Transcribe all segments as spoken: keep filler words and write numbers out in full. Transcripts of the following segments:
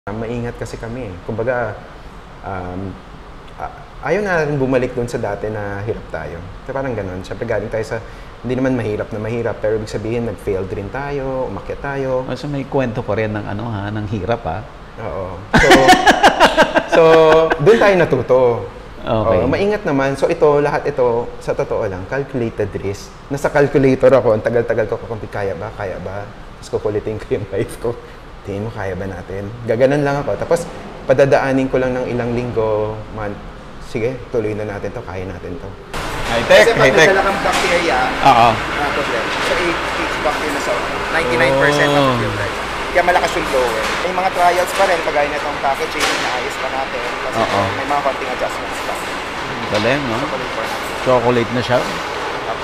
Maingat kasi kami. Kumbaga, um, ayaw na rin bumalik dun sa dati na hirap tayo. So, parang ganun. Siyempre galing tayo sa, hindi naman mahirap na mahirap, pero ibig sabihin, nag-failed rin tayo, umakyat tayo. So, may kwento ko rin ng ano ha, ng hirap ha. Oo. So, so dun tayo natuto. Okay. Oo, maingat naman. So ito, lahat ito, sa totoo lang, calculated risk. Nasa calculator ako, ang tagal-tagal ko kakumpi, kaya ba, kaya ba? Tapos kukulitin ko yung wife ko. Tingin mo, kaya ba natin? Gaganan lang ako. Tapos, padadaanin ko lang ng ilang linggo, month. Sige, tuloy na natin to, kaya natin to. High-tech, Kasi pag high-tech. nadala kang bacteria, Oo. uh, problem. So, H bacteria na sa ninety-nine percent Oh. of the life. Kaya malakas yung blower. May mga trials pa rin, kagaya na itong packaging, naayos pa natin. Kasi Oo. may mga konting adjustments pa. Galing, no? Chocolate for natin. Chocolate na siya. Apo.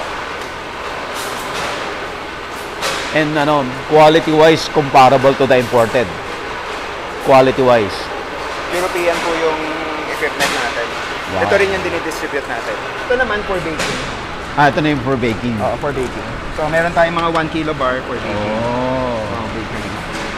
And ano, quality-wise, comparable to the imported. Quality-wise. European po yung equipment natin. Wow. Ito rin yung dinidistribute natin. Ito naman for baking. Ah, ito na yung for baking. Oo, for baking. So, meron tayong mga one kilo bar for baking. Oh. Oh, baking.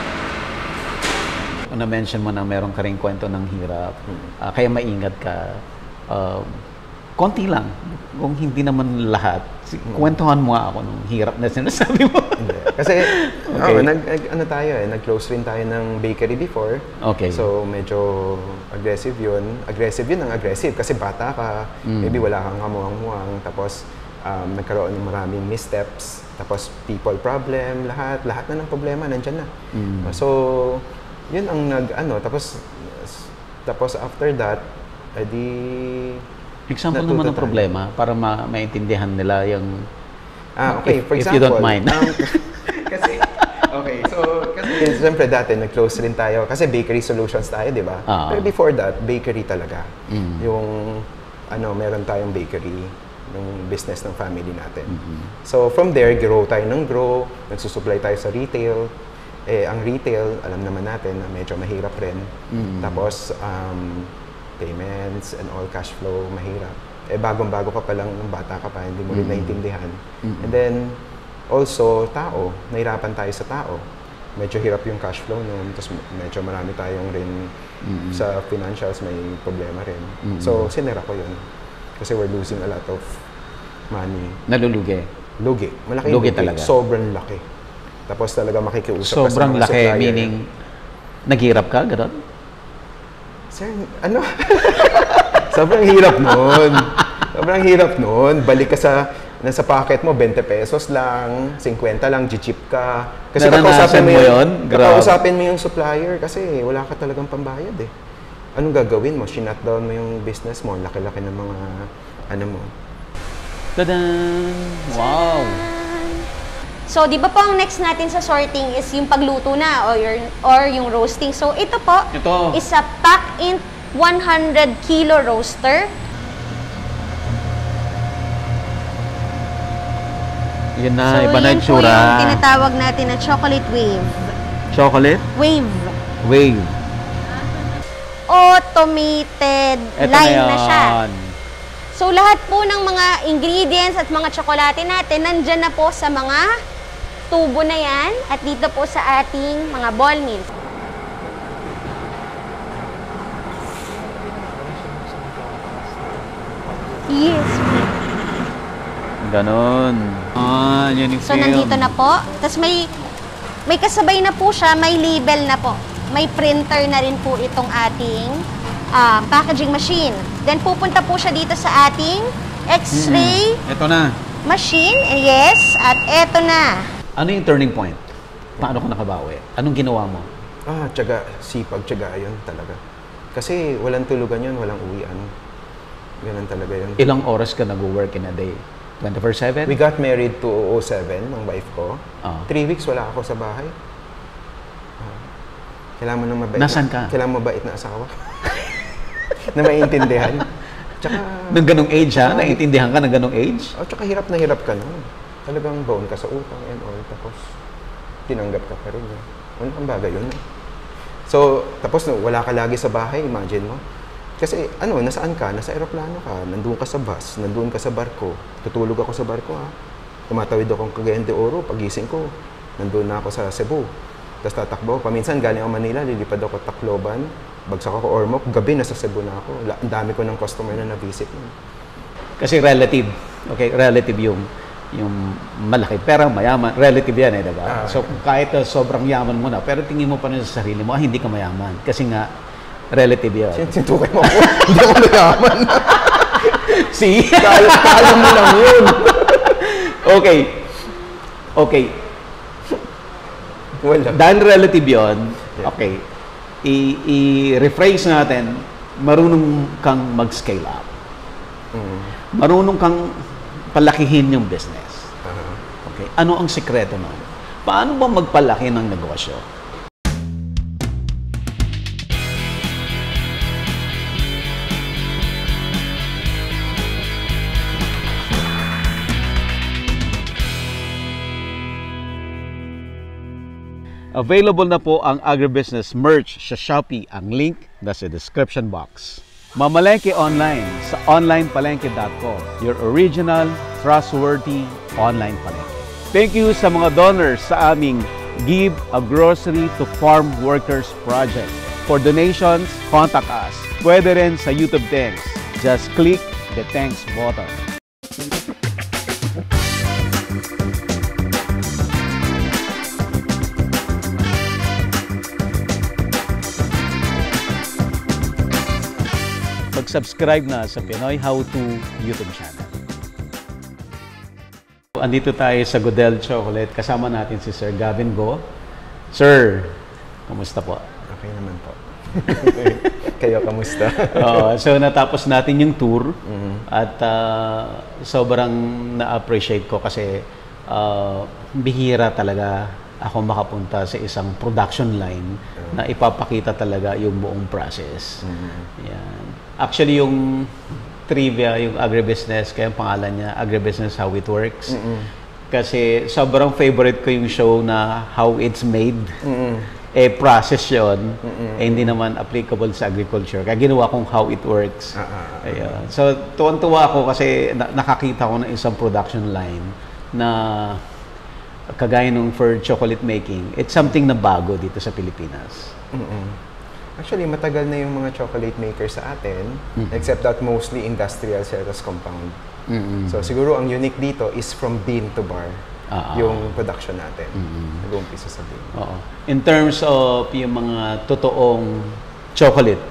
Kung na-mention mo na meron ka rin kwento ng hirap, ah, kaya maingat ka. Um, konti lang. Kung hindi naman lahat, kwentuhan mo nga ako ng hirap na sinasabi mo. Hindi. Kasi, Okay. oh, nag, nag, ano tayo eh, nag-close rin tayo ng bakery before. Okay. So, medyo aggressive yun. Aggressive yun ang aggressive kasi bata ka, Mm. maybe wala kang kamuang-muang, tapos um, nagkaroon ng maraming missteps, tapos people problem, lahat, lahat na ng problema, nandyan na. Mm. So, yun ang nag, ano, tapos, tapos after that, edi, Example natuto naman ng tayo. problema para ma maintindihan nila yung... Ah, okay. If- For if example, you don't mind. um, kasi, okay, so, kasi, siyempre dati, nag-close rin tayo. Kasi bakery solutions tayo, di ba? Ah. Pero before that, bakery talaga. Mm. Yung, ano, meron tayong bakery, yung business ng family natin. Mm-hmm. So, from there, grow tayo ng grow, nagsusupply tayo sa retail. Eh, ang retail, alam naman natin na medyo mahirap rin. Mm. Tapos, um, payments and all cash flow, mahirap. Eh, bagong-bago ka pa lang, nung bata ka pa, hindi mo rin Mm. naintindihan. Mm. And then, also, tao. Nahirapan tayo sa tao. Medyo hirap yung cash flow noon. Tapos medyo marami tayong rin Mm. sa financials, may problema rin. Mm. So, sinira ko yun. Kasi we're losing a lot of money. Nalulugi. Lugi. Malaki Lugi lugi. talaga. Sobrang laki. Tapos talaga makikiusap ka sa Sobrang mga laki, supplier. meaning naghirap ka, gano'n? Sir, ano? Sobrang hirap nun. Sobrang hirap nun. Balik ka sa, nasa pocket mo, twenty pesos lang, fifty lang, g-chip ka. Kasi Naranasan mo yun? Grabe. kakausapin mo yung supplier kasi wala ka talagang pambayad eh. Anong gagawin mo? Shinut down mo yung business mo, laki-laki ng mga, ano mo. Tadan! Wow! So, di ba po ang next natin sa sorting is yung pagluto na or, your, or yung roasting. So, ito po Ito. is a pack-in one hundred kilo roaster. Yun na, so, iba na yun yung po tsura. yung tinatawag natin na chocolate wave. Chocolate? Wave. Wave. Automated Ito line na, na siya. yan. So, lahat po ng mga ingredients at mga tsokolate natin, nandyan na po sa mga tubo na yan at dito po sa ating mga ball mills. Yes. Ganon. Ah, yan yung So, film. nandito na po. Tapos may, may kasabay na po siya, may label na po. May printer na rin po itong ating ah, packaging machine. Then, pupunta po siya dito sa ating X-ray Mm. Ito na. machine. Yes. At eto na. Ano yung turning point? Paano ka nakabawi? Anong ginawa mo? Ah, tiyaga, sipag, tiyaga yun talaga. Kasi walang tulugan yun, walang uwian. Ganun talaga yun. Ilang oras ka nag-work in a day? twenty-four seven? We got married to oh seven, ng wife ko. Ah. Three weeks wala ako sa bahay. Ah. Kailangan mo ng mabait. Nasaan na, ka? Kailangan mo mabait na asawa. na maiintindihan. Tsaka, Nung ganong age ha? Naiintindihan ka ng ganong age? oh, tsaka hirap na hirap ka nun. Talagang baon ka sa utang and all. Tapos, tinanggap ka pa rin. Eh. Ano ang bagay yun? Eh? So, tapos no, wala ka lagi sa bahay, imagine mo. Kasi ano, nasaan ka? Nasa aeroplano ka, nandun ka sa bus, nandun ka sa barko. Tutulog ako sa barko ha. Tumatawid akong Cagayan de Oro, pagising ko, nandun na ako sa Cebu. Tapos tatakbo. Paminsan galing ako Manila, lilipad ako Tacloban, bagsak ako Ormoc, gabi nasa Cebu na ako. La- Ang dami ko ng customer na na-visit. Kasi relative. Okay, relative yung yung malaki. Pero mayaman. Relative yan eh, diba? Ah. So, kahit uh, sobrang yaman mo na, pero tingin mo pa rin sa sarili mo, ah, hindi ka mayaman. Kasi nga, relative yan. Sin- Sintukay mo ako. Hindi ako mayaman. See? Kaya, kaya mo lang yun. Okay. Okay. Wala. Dahil relative yun, okay, i- i-rephrase natin, marunong kang mag-scale up. Mm. Marunong kang palakihin yung business. Uh-huh. Okay. Ano ang sikreto nun? Paano ba magpalaki ng negosyo? Available na po ang agribusiness merch sa Shopee. Ang link nasa description box. Mamalengke online sa online palengke dot com. Your original, trustworthy online palengke. Thank you sa mga donors sa aming Give a Grocery to Farm Workers Project. For donations, contact us. Pwede rin sa YouTube Thanks. Just click the thanks button. Mag-subscribe na sa Pinoy How To YouTube channel. Andito tayo sa Godel Chocolate. Kasama natin si Sir Gavin Go. Sir, kamusta po? Okay naman po. Kayo, kamusta? uh, so natapos natin yung tour mm-hmm. at uh, sobrang na-appreciate ko kasi uh, bihira talaga ako makapunta sa isang production line mm-hmm. na ipapakita talaga yung buong process. Mm-hmm. Yan. Actually, yung trivia, yung agribusiness, kaya ang pangalan niya, Agribusiness How It Works. Mm-hmm. Kasi sobrang favorite ko yung show na How It's Made. Mm-hmm. Eh, process yun. Mm-hmm. Eh, hindi naman applicable sa agriculture. Kaya ginawa kong How It Works. Uh-huh. Ayun. So, tuwan-tuwa ako kasi na- nakakita ko ng isang production line na kagaya nung for chocolate making. It's something na bago dito sa Pilipinas. Mm-hmm. Actually, matagal na yung mga chocolate makers sa atin, mm-hmm. except that mostly industrial cereals compound. Mm-hmm. So, siguro ang unique dito is from bean to bar, uh-huh. yung production natin. Mm-hmm. Nag-umpisa sa bean. Oo. In terms of yung mga totoong chocolate,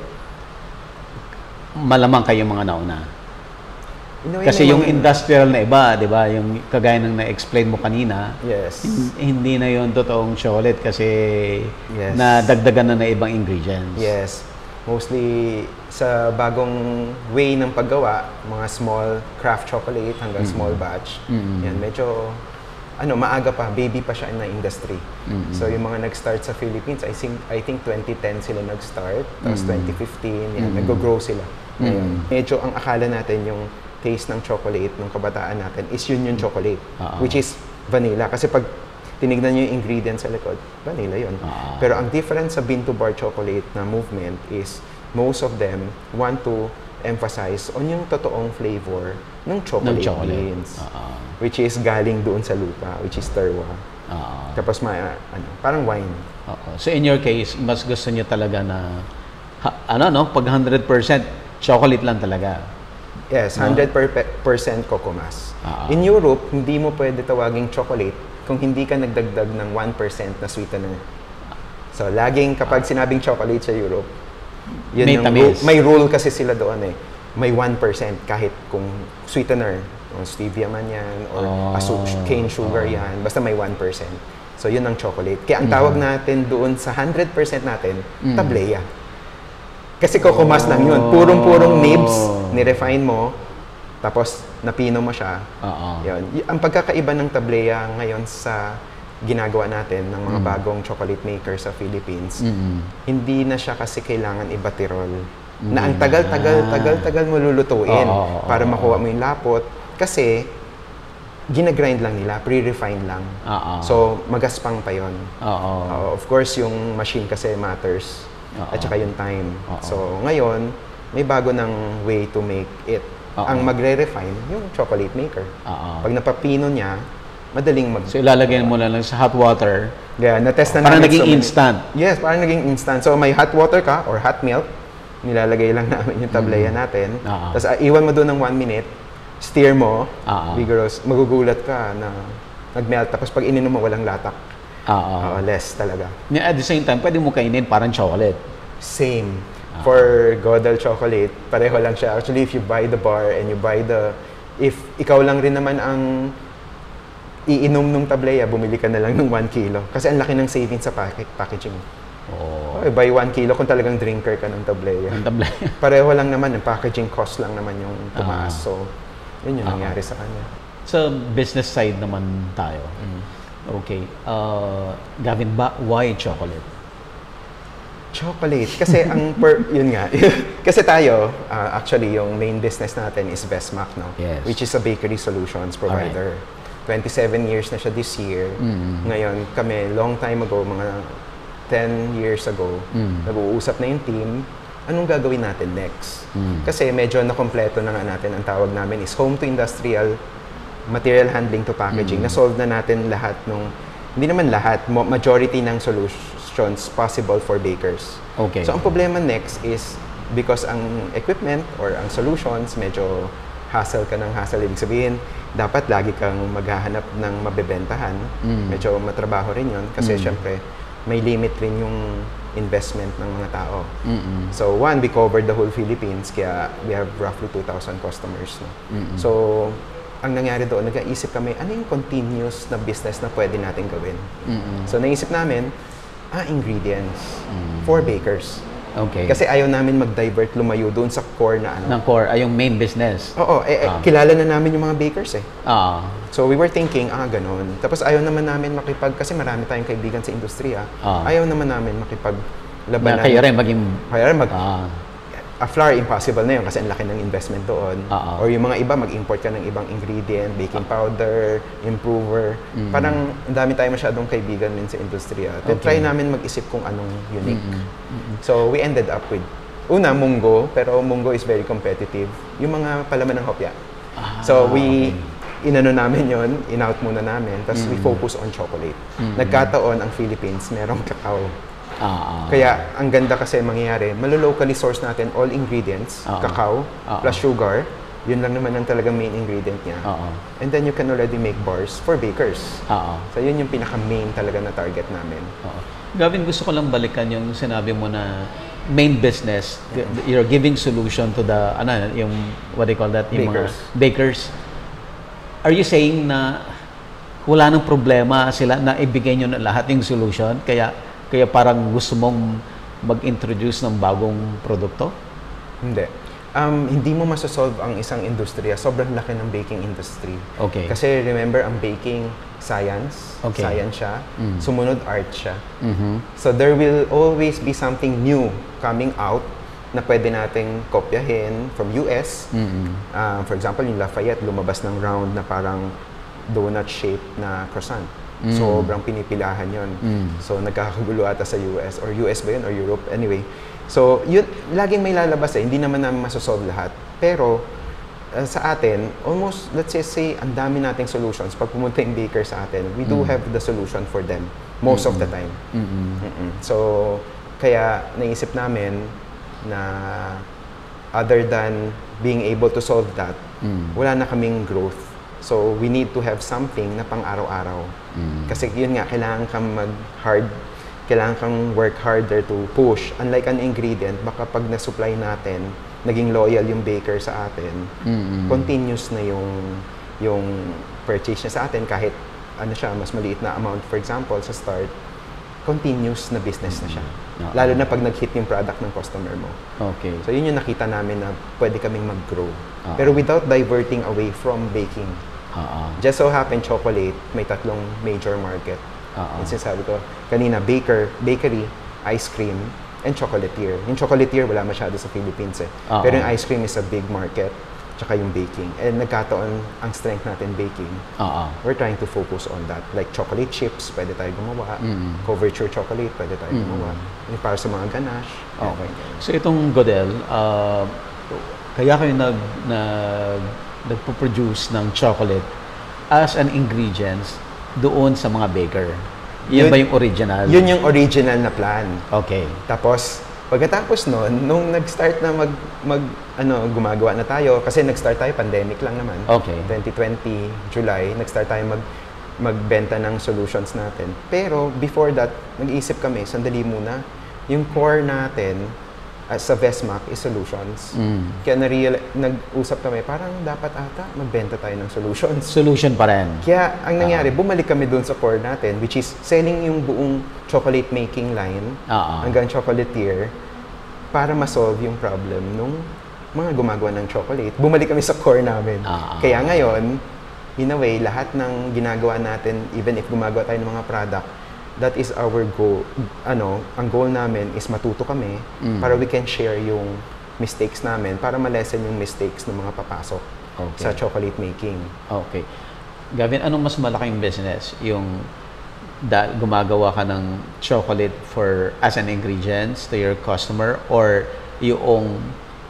malamang kayo mga nauna. Kasi yung mga industrial na iba, di ba? Yung kagaya ng na-explain mo kanina, yes. hindi na yung totoong chocolate kasi yes. nadagdagan na na ibang ingredients. Yes. Mostly sa bagong way ng paggawa, mga small craft chocolate hanggang mm-hmm. small batch. Mm-hmm. Yan, medyo ano, maaga pa, baby pa siya na industry. Mm-hmm. So yung mga nag-start sa Philippines, I think I think twenty ten sila nag-start, tapos mm-hmm. twenty fifteen, yan, mm-hmm. nag-grow sila. Mm-hmm. Medyo ang akala natin yung taste ng chocolate ng kabataan natin is yun yung chocolate, uh-huh. which is vanilla. Kasi pag tinignan nyo yung ingredients sa likod, vanilla yun. Uh-huh. Pero ang difference sa bean to bar chocolate na movement is most of them want to emphasize on yung totoong flavor ng chocolate, chocolate. beans. Uh-huh. Which is galing doon sa lupa, which is terroir. Uh-huh. Tapos may, uh, ano, parang wine. Uh-huh. So in your case, mas gusto nyo talaga na, ha, ano no, pag one hundred percent chocolate lang talaga. Yes, one hundred percent Coco Mas. Uh-huh. In Europe, hindi mo pwede tawaging chocolate kung hindi ka nagdagdag ng one percent na sweetener. So, laging kapag sinabing chocolate sa Europe, yun may yung ru- may rule kasi sila doon eh. May one percent kahit kung sweetener, o stevia man yan, or oh. asu- cane sugar oh. yan, basta may one percent. So, yun ang chocolate. Kaya ang tawag natin doon sa one hundred percent natin, mm. tableya. Kasi Coco Mas lang yun. Purong-purong nibs, ni-refine mo, tapos napino mo siya. Uh-huh. Yun. Y- ang pagkakaiba ng tableya ngayon sa ginagawa natin ng mga mm. bagong chocolate maker sa Philippines, mm-hmm. hindi na siya kasi kailangan ibatirol. Mm. Na ang tagal-tagal, tagal-tagal mo lulutuin uh-huh. para makuha mo yung lapot. Kasi ginagrind lang nila, pre-refine lang. Uh-huh. So, magaspang pa yun. Uh-huh. Uh, of course, yung machine kasi matters. Uh-oh. At saka yung time. Uh-oh. So, ngayon, may bago ng way to make it. Uh-oh. Ang magre-refine, yung chocolate maker. Uh-oh. Pag napapino niya, madaling mag... So ilalagay mo na lang sa hot water. Yeah, na-test na Parang namin. naging so many- instant. Yes, parang naging instant. So may hot water ka or hot milk, nilalagay lang namin yung tableya natin. Ah. Tapos uh, iwan mo doon ng one minute, steer mo, Ah. vigorous, magugulat ka na nag-melt. Tapos pag ininom mo, walang latak. Oo. Oo, less talaga. At the same time, pwede mo kainin parang chocolate. Same. For Godel chocolate, pareho lang siya. Actually, if you buy the bar and you buy the... If ikaw lang rin naman ang iinom nung tableya, bumili ka na lang ng one kilo. Kasi ang laki ng savings sa pack- packaging. Oh. Okay, buy one kilo kung talagang drinker ka ng tableya. Ang tabla. Pareho lang naman, yung packaging cost lang naman yung tumaas. Ah. So, yun yung Ah. nangyari sa kanya. Sa business side naman tayo. Okay. Uh, Gavin, ba, why chocolate? Chocolate. Kasi ang, per, yun nga. Kasi tayo, uh, actually, yung main business natin is Bestmac, no? Yes. Which is a bakery solutions provider. twenty-seven years na siya this year. Mm. Ngayon, kami, long time ago, mga ten years ago, Mm. nag-uusap na yung team, anong gagawin natin next? Mm. Kasi medyo nakompleto na nga natin. Ang tawag namin is home to industrial, material handling to packaging. Mm. Na-solve na natin lahat nung, hindi naman lahat, mo- majority ng solutions possible for bakers. Okay. So ang problema next is because ang equipment or ang solutions medyo hassle ka ng hassle, ibig sabihin dapat lagi kang maghahanap ng mabebentahan. Mm. Medyo matrabaho rin 'yon kasi Mm. syempre may limit rin yung investment ng mga tao. Mm-mm. So one, we covered the whole Philippines kaya we have roughly two thousand customers. No? Mm-mm. So ang nangyari doon, nag-iisip kami ano yung continuous na business na pwede natin gawin. Mm-mm. So naisip namin, ah, ingredients Mm. for bakers. Okay. Kasi ayaw namin mag-divert, lumayo doon sa core na ano. ng core, ay yung main business. Oo, eh, eh, Ah. kilala na namin yung mga bakers eh. Ah. So we were thinking, ah, ganun. Tapos ayaw naman namin makipag, kasi marami tayong kaibigan sa industriya, Ah. ayaw naman namin makipag Na labanan. kayo rin maging Kaya mag, ah, a flour, impossible na yun kasi ang laki ng investment doon. Ah, ah. Or yung mga iba, mag-import ka ng ibang ingredient, baking powder, improver. Mm. Parang ang dami tayo masyadong kaibigan din sa industriya. Then Okay. try namin mag-isip kung anong unique. Mm-mm. So we ended up with, una, munggo, pero munggo is very competitive. Yung mga palaman ng hopya. Ah, So we, inano namin yon, in-out muna namin, tapos we Mm. focus on chocolate. Mm. Nagkataon ang Philippines, merong cacao. ah, ah. Kaya ang ganda kasi mangyayari, malo-locally source natin all ingredients, Oo. cacao, Oo. plus sugar. Yun lang naman ang talagang main ingredient niya. Oo. And then you can already make bars for bakers. Oo. So yun yung pinaka-main talaga na target namin. Oo. Gavin, gusto ko lang balikan yung sinabi mo na main business, you're giving solution to the, ano, yung, what do you call that? Yung Bakers. mga bakers. Are you saying na wala nang problema sila na ibigay nyo na lahat yung solution? Kaya, kaya parang gusto mong mag-introduce ng bagong produkto? Hindi. Um, hindi mo masasolve ang isang industriya. Sobrang laki ng baking industry. Okay. Kasi remember, ang baking science, Okay. science siya, Mm. sumunod art siya. Mhm. So there will always be something new coming out na pwede nating kopyahin from U S. Mhm. Uh, for example, yung Lafayette, lumabas ng round na parang donut shape na croissant. Mm. Sobrang pinipilahan yon. Mm. So nagkakagulo ata sa U S or U S ba yun or Europe? Anyway, so yun, laging may lalabas eh. Hindi naman namin masosolve lahat. Pero uh, sa atin, almost, let's just say, ang dami nating solutions. Pag pumunta yung baker sa atin, we do Mm. have the solution for them most of the time. Mhm. Mm-mm. So, kaya naisip namin na other than being able to solve that, Mm. wala na kaming growth. So, we need to have something na pang araw-araw. Mm. Kasi yun nga, kailangan kang mag-hard, kailangan kang work harder to push. Unlike an ingredient, baka pag na-supply natin, naging loyal yung baker sa atin, Mm-mm. continuous na yung yung purchase niya sa atin kahit ano siya, mas maliit na amount. For example, sa start, continuous na business na siya. Oo. Lalo na pag nag-hit yung product ng customer mo. Okay. So yun yung nakita namin na pwede kaming mag-grow. Oo. Pero without diverting away from baking. Oo. Just so happen, chocolate, may tatlong major market. Oo. Yung sinasabi ko, kanina, baker, bakery, ice cream, and chocolatier. Yung chocolatier, wala masyado sa Philippines eh. Oo. Pero yung ice cream is a big market, tsaka yung baking. And nagkataon ang strength natin baking. Oo. We're trying to focus on that. Like chocolate chips, pwede tayo gumawa. Mm. Couverture chocolate, pwede tayo Mm. gumawa. Yung para sa mga ganache. Okay. So itong Godel, uh, kaya kayo nag, nag, nagpo-produce ng chocolate as an ingredients doon sa mga baker. Yun, Yun- ba yung original? Yun yung original na plan. Okay. Tapos, pagkatapos nun, nung nag-start na mag, mag, ano, gumagawa na tayo, kasi nag-start tayo, pandemic lang naman. Okay. twenty twenty, July, nag-start tayo mag, magbenta ng solutions natin. Pero, before that, nag-iisip kami, sandali muna, yung core natin, uh, sa Vesmac is solutions. Mm. Kaya na nag-usap kami, parang dapat ata magbenta tayo ng solutions. Solution pa rin. Kaya ang nangyari, bumalik kami dun sa core natin, which is selling yung buong chocolate making line Ah, ah. hanggang chocolatier para ma-solve yung problem nung mga gumagawa ng chocolate. Bumalik kami sa core namin. Ah, ah. Kaya ngayon, in a way, lahat ng ginagawa natin, even if gumagawa tayo ng mga product, that is our goal. Ano, ang goal namin is matuto kami Mm. para we can share yung mistakes namin para ma-lessen yung mistakes ng mga papasok Okay. sa chocolate making. Okay. Gavin, anong mas malaking business? Yung da, gumagawa ka ng chocolate for as an ingredients to your customer or yung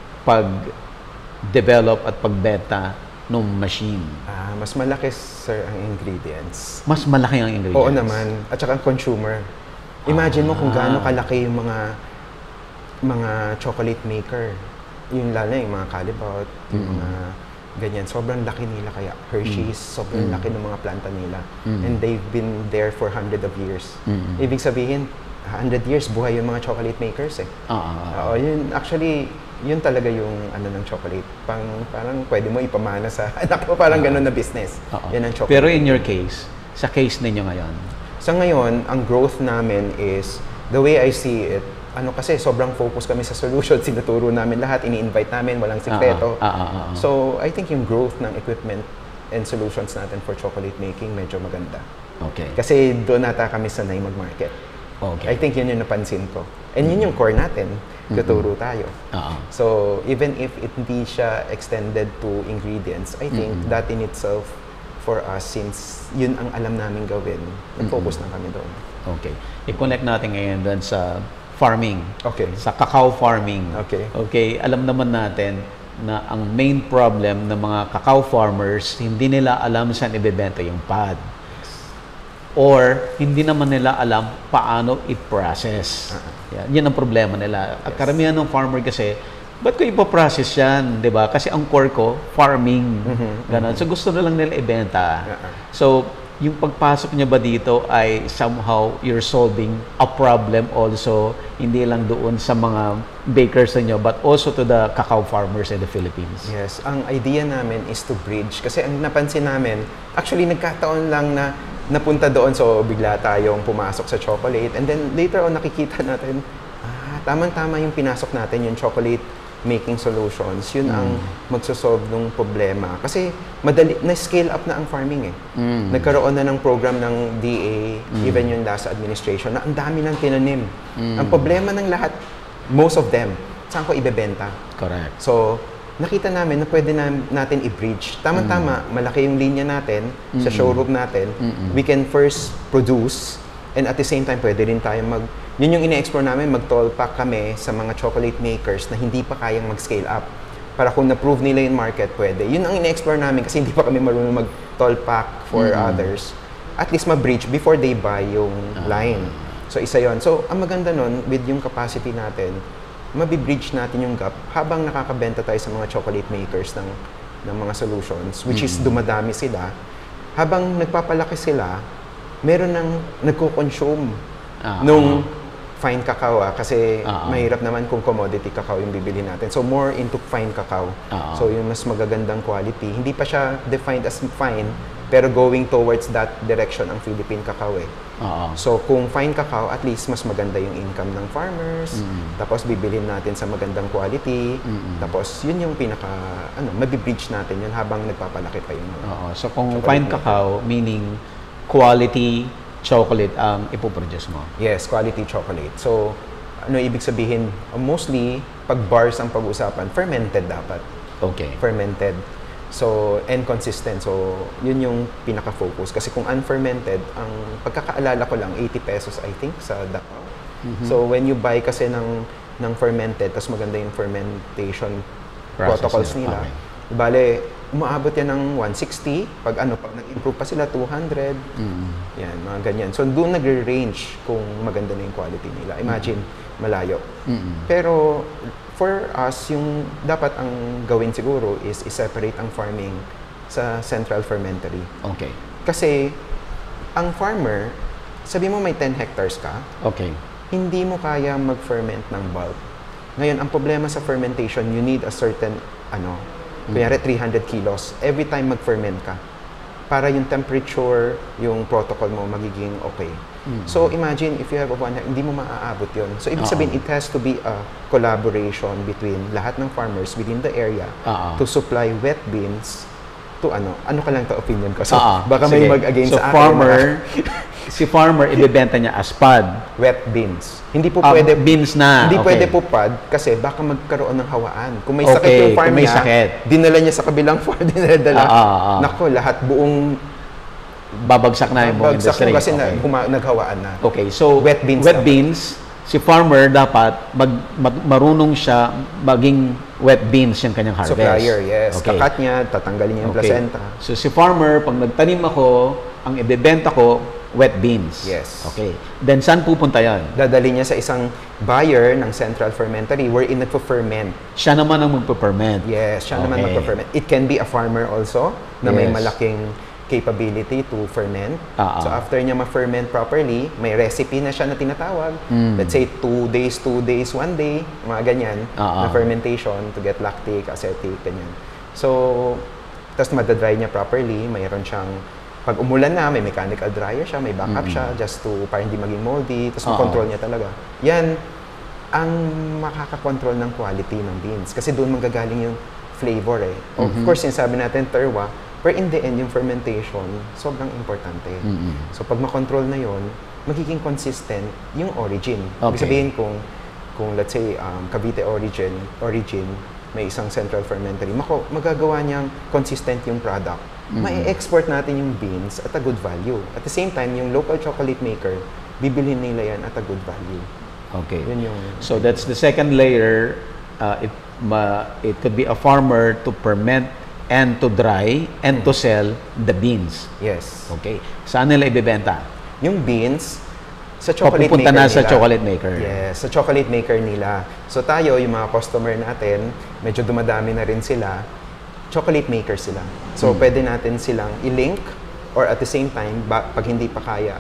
pag-develop at pagbenta ng machine? Ah, mas malaki, sir, ang ingredients. Mas malaki ang ingredients. Oo naman. At saka ang consumer. Imagine mo kung Ah. gaano kalaki yung mga mga chocolate maker. Yung lalo yung mga Callebaut, yung Mm. mga ganyan. Sobrang laki nila kaya. Hershey's, sobrang Mm. laki ng mga planta nila. Mm. And they've been there for hundred of years. Mm. Ibig sabihin, hundred years buhay yung mga chocolate makers eh. Ah, ah, ah. Oo, yun actually yun talaga yung ano ng chocolate. Pang parang pwede mo ipamana sa anak mo, parang ganun na business. Oo. Yan ang chocolate. Pero in your case, sa case ninyo ngayon, Sa ngayon, ang growth namin is, the way I see it, ano kasi, sobrang focus kami sa solution. Sinuturo namin lahat, ini-invite namin, walang sikreto. Ah, ah, ah, ah, ah. So, I think yung growth ng equipment and solutions natin for chocolate making medyo maganda. okay. Kasi doon nata kami sanay mag-market. Okay. I think yun yung napansin ko. And yun yung core natin, tuturo tayo. Ah, ah. So, even if it hindi siya extended to ingredients, I think Mm-mm. that in itself, for us, since yun ang alam namin gawin, nag-focus na kami doon. Okay. I-connect natin ngayon doon sa farming. Okay. Sa cacao farming. Okay. Okay, alam naman natin na ang main problem ng mga cacao farmers, hindi nila alam saan ibebenta yung pod. Or hindi naman nila alam paano i-process. Yan, yan ang problema nila. At karamihan ng farmer kasi, ba't ko ipaprocess yan? Diba? Kasi ang core ko, farming. Mhm, Ganon. So gusto na lang nila ibenta. Uh-uh. So, yung pagpasok niya ba dito ay somehow you're solving a problem also, hindi lang doon sa mga bakers niyo but also to the cacao farmers in the Philippines. Yes, ang idea namin is to bridge. Kasi ang napansin namin, actually nagkataon lang na napunta doon, so bigla tayong pumasok sa chocolate. And then later on, nakikita natin, ah, tamang-tama yung pinasok natin, yung chocolate making solutions. Yun ang magsosolve ng problema. Kasi madali, na-scale up na ang farming eh. Mm. Nagkaroon na ng program ng D A, even yung Lasa administration, na ang dami ng tinanim. Ang problema ng lahat, most of them, saan ko ibebenta? Correct. So, nakita namin na pwede na, natin i-bridge. Tama-tama, malaki yung linya natin sa showroom natin. Mm-mm. We can first produce and at the same time, pwede rin tayo mag... Yun yung ine-explore namin, mag-toll pack kami sa mga chocolate makers na hindi pa kayang mag-scale up. Para kung na-prove nila yung market, pwede. Yun ang ine-explore namin kasi hindi pa kami marunong mag-toll pack for Mm-mm. others. At least ma-bridge before they buy yung line. So, isa yon. So, ang maganda nun, with yung capacity natin, mabibridge natin yung gap habang nakakabenta tayo sa mga chocolate makers ng, ng mga solutions, which is dumadami sila. Habang nagpapalaki sila, meron ng nagko-consume Ah, nung fine cacao ah, kasi Ah, ah. mahirap naman kung commodity cacao yung bibili natin. So, more into fine cacao. Ah, ah. So, yung mas magagandang quality. Hindi pa siya defined as fine, pero going towards that direction ang Philippine cacao eh. Oo. So, kung fine cacao, at least mas maganda yung income ng farmers. Mm. Tapos, bibilhin natin sa magandang quality. Mm-mm. Tapos, yun yung pinaka, ano, mabibridge natin yun habang nagpapalaki pa yung mga. Oo. So kung Chocolate fine maker. cacao, meaning quality chocolate ang ipoproduce mo. Yes, quality chocolate. So, ano ibig sabihin? Uh, mostly, pag bars ang pag-usapan, fermented dapat. Okay. Fermented. So, and consistent. So, yun yung pinaka-focus. Kasi kung unfermented, ang pagkakaalala ko lang, eighty pesos I think sa Davao. So, when you buy kasi ng, ng fermented, tas maganda yung fermentation Process protocols nila. nila, Okay. bale, umaabot yan ng one sixty. Pag ano, pag nag-improve pa sila, two hundred. Mm. Yan, mga ganyan. So, doon nagre-range kung maganda na yung quality nila. Imagine, malayo. Mm. Pero, for us, yung dapat ang gawin siguro is i-separate ang farming sa central fermentary. Okay. Kasi, ang farmer, sabi mo may ten hectares ka, Okay. hindi mo kaya mag-ferment ng bulk. Ngayon, ang problema sa fermentation, you need a certain, ano, kunyari three hundred kilos, every time mag-ferment ka, para yung temperature, yung protocol mo magiging okay. Mm. So, imagine if you have a one, hindi mo maaabot yun. So, ibig Oo. sabihin, it has to be a collaboration between lahat ng farmers within the area Oo. to supply wet beans to ano, ano ka lang to opinion ko. So, Oo. baka may Sige. mag-against so, sa akin. farmer, si farmer, ibebenta niya as pod. Wet beans. Hindi po Ah, pwede beans na. Hindi Okay. pwede po pad kasi baka magkaroon ng hawaan. Kung may Okay, sakit yung farm kung may niya, sakit. dinala niya sa kabilang farm, dinala. Ah, ah, ah. Nako, lahat buong Babagsak na yung buong bagsak industry. po kasi na, Okay. huma- naghawaan na. Okay, so Wet beans wet dapat. beans, si farmer dapat mag, mag- marunong siya maging wet beans yung kanyang harvest. Supplier, yes. Okay. Kakat niya, tatanggalin niya yung Okay. placenta. So si farmer, pag nagtanim ako, ang ibebenta ko, wet beans. Yes. Okay. Then saan pupunta yan? Dadali niya sa isang buyer ng central fermentary wherein nagpo-ferment. Siya naman ang magpe-ferment. Yes, siya naman Okay. magpo-ferment. It can be a farmer also na may Yes. malaking capability to ferment. Ah, ah. So after niya ma-ferment properly, may recipe na siya na tinatawag. Mm. Let's say two days, two days, one day, mga ganyan Ah, na ah. fermentation to get lactic, acetic, ganyan. So, tapos madadry niya properly, mayroon siyang pag umulan na, may mechanical dryer siya, may backup Mm. siya just to para hindi maging moldy, tapos Ah, ma-control ah. niya talaga. Yan ang makakakontrol ng quality ng beans kasi doon manggagaling yung flavor eh. Of Mhm. course, sinasabi natin terwa, but in the end, yung fermentation, sobrang importante. Mm-mm. So, pag makontrol na yon, magiging consistent yung origin. Ibig Okay. sabihin kung, kung let's say, um, Cavite origin, origin, may isang central fermentary, mako, magagawa niyang consistent yung product. Mhm. Mai-export natin yung beans at a good value. At the same time, yung local chocolate maker, bibilhin nila yan at a good value. Okay. Yun yung... So that's the second layer. Uh, it, ma, it could be a farmer to ferment and to dry and to sell the beans. Yes. Okay. Saan nila ibebenta? Yung beans, sa chocolate Papupunta maker na sa nila. chocolate maker. Yes, sa chocolate maker nila. So tayo, yung mga customer natin, medyo dumadami na rin sila, chocolate maker sila. So Hmm. pwede natin silang i-link or at the same time, ba, pag hindi pa kaya,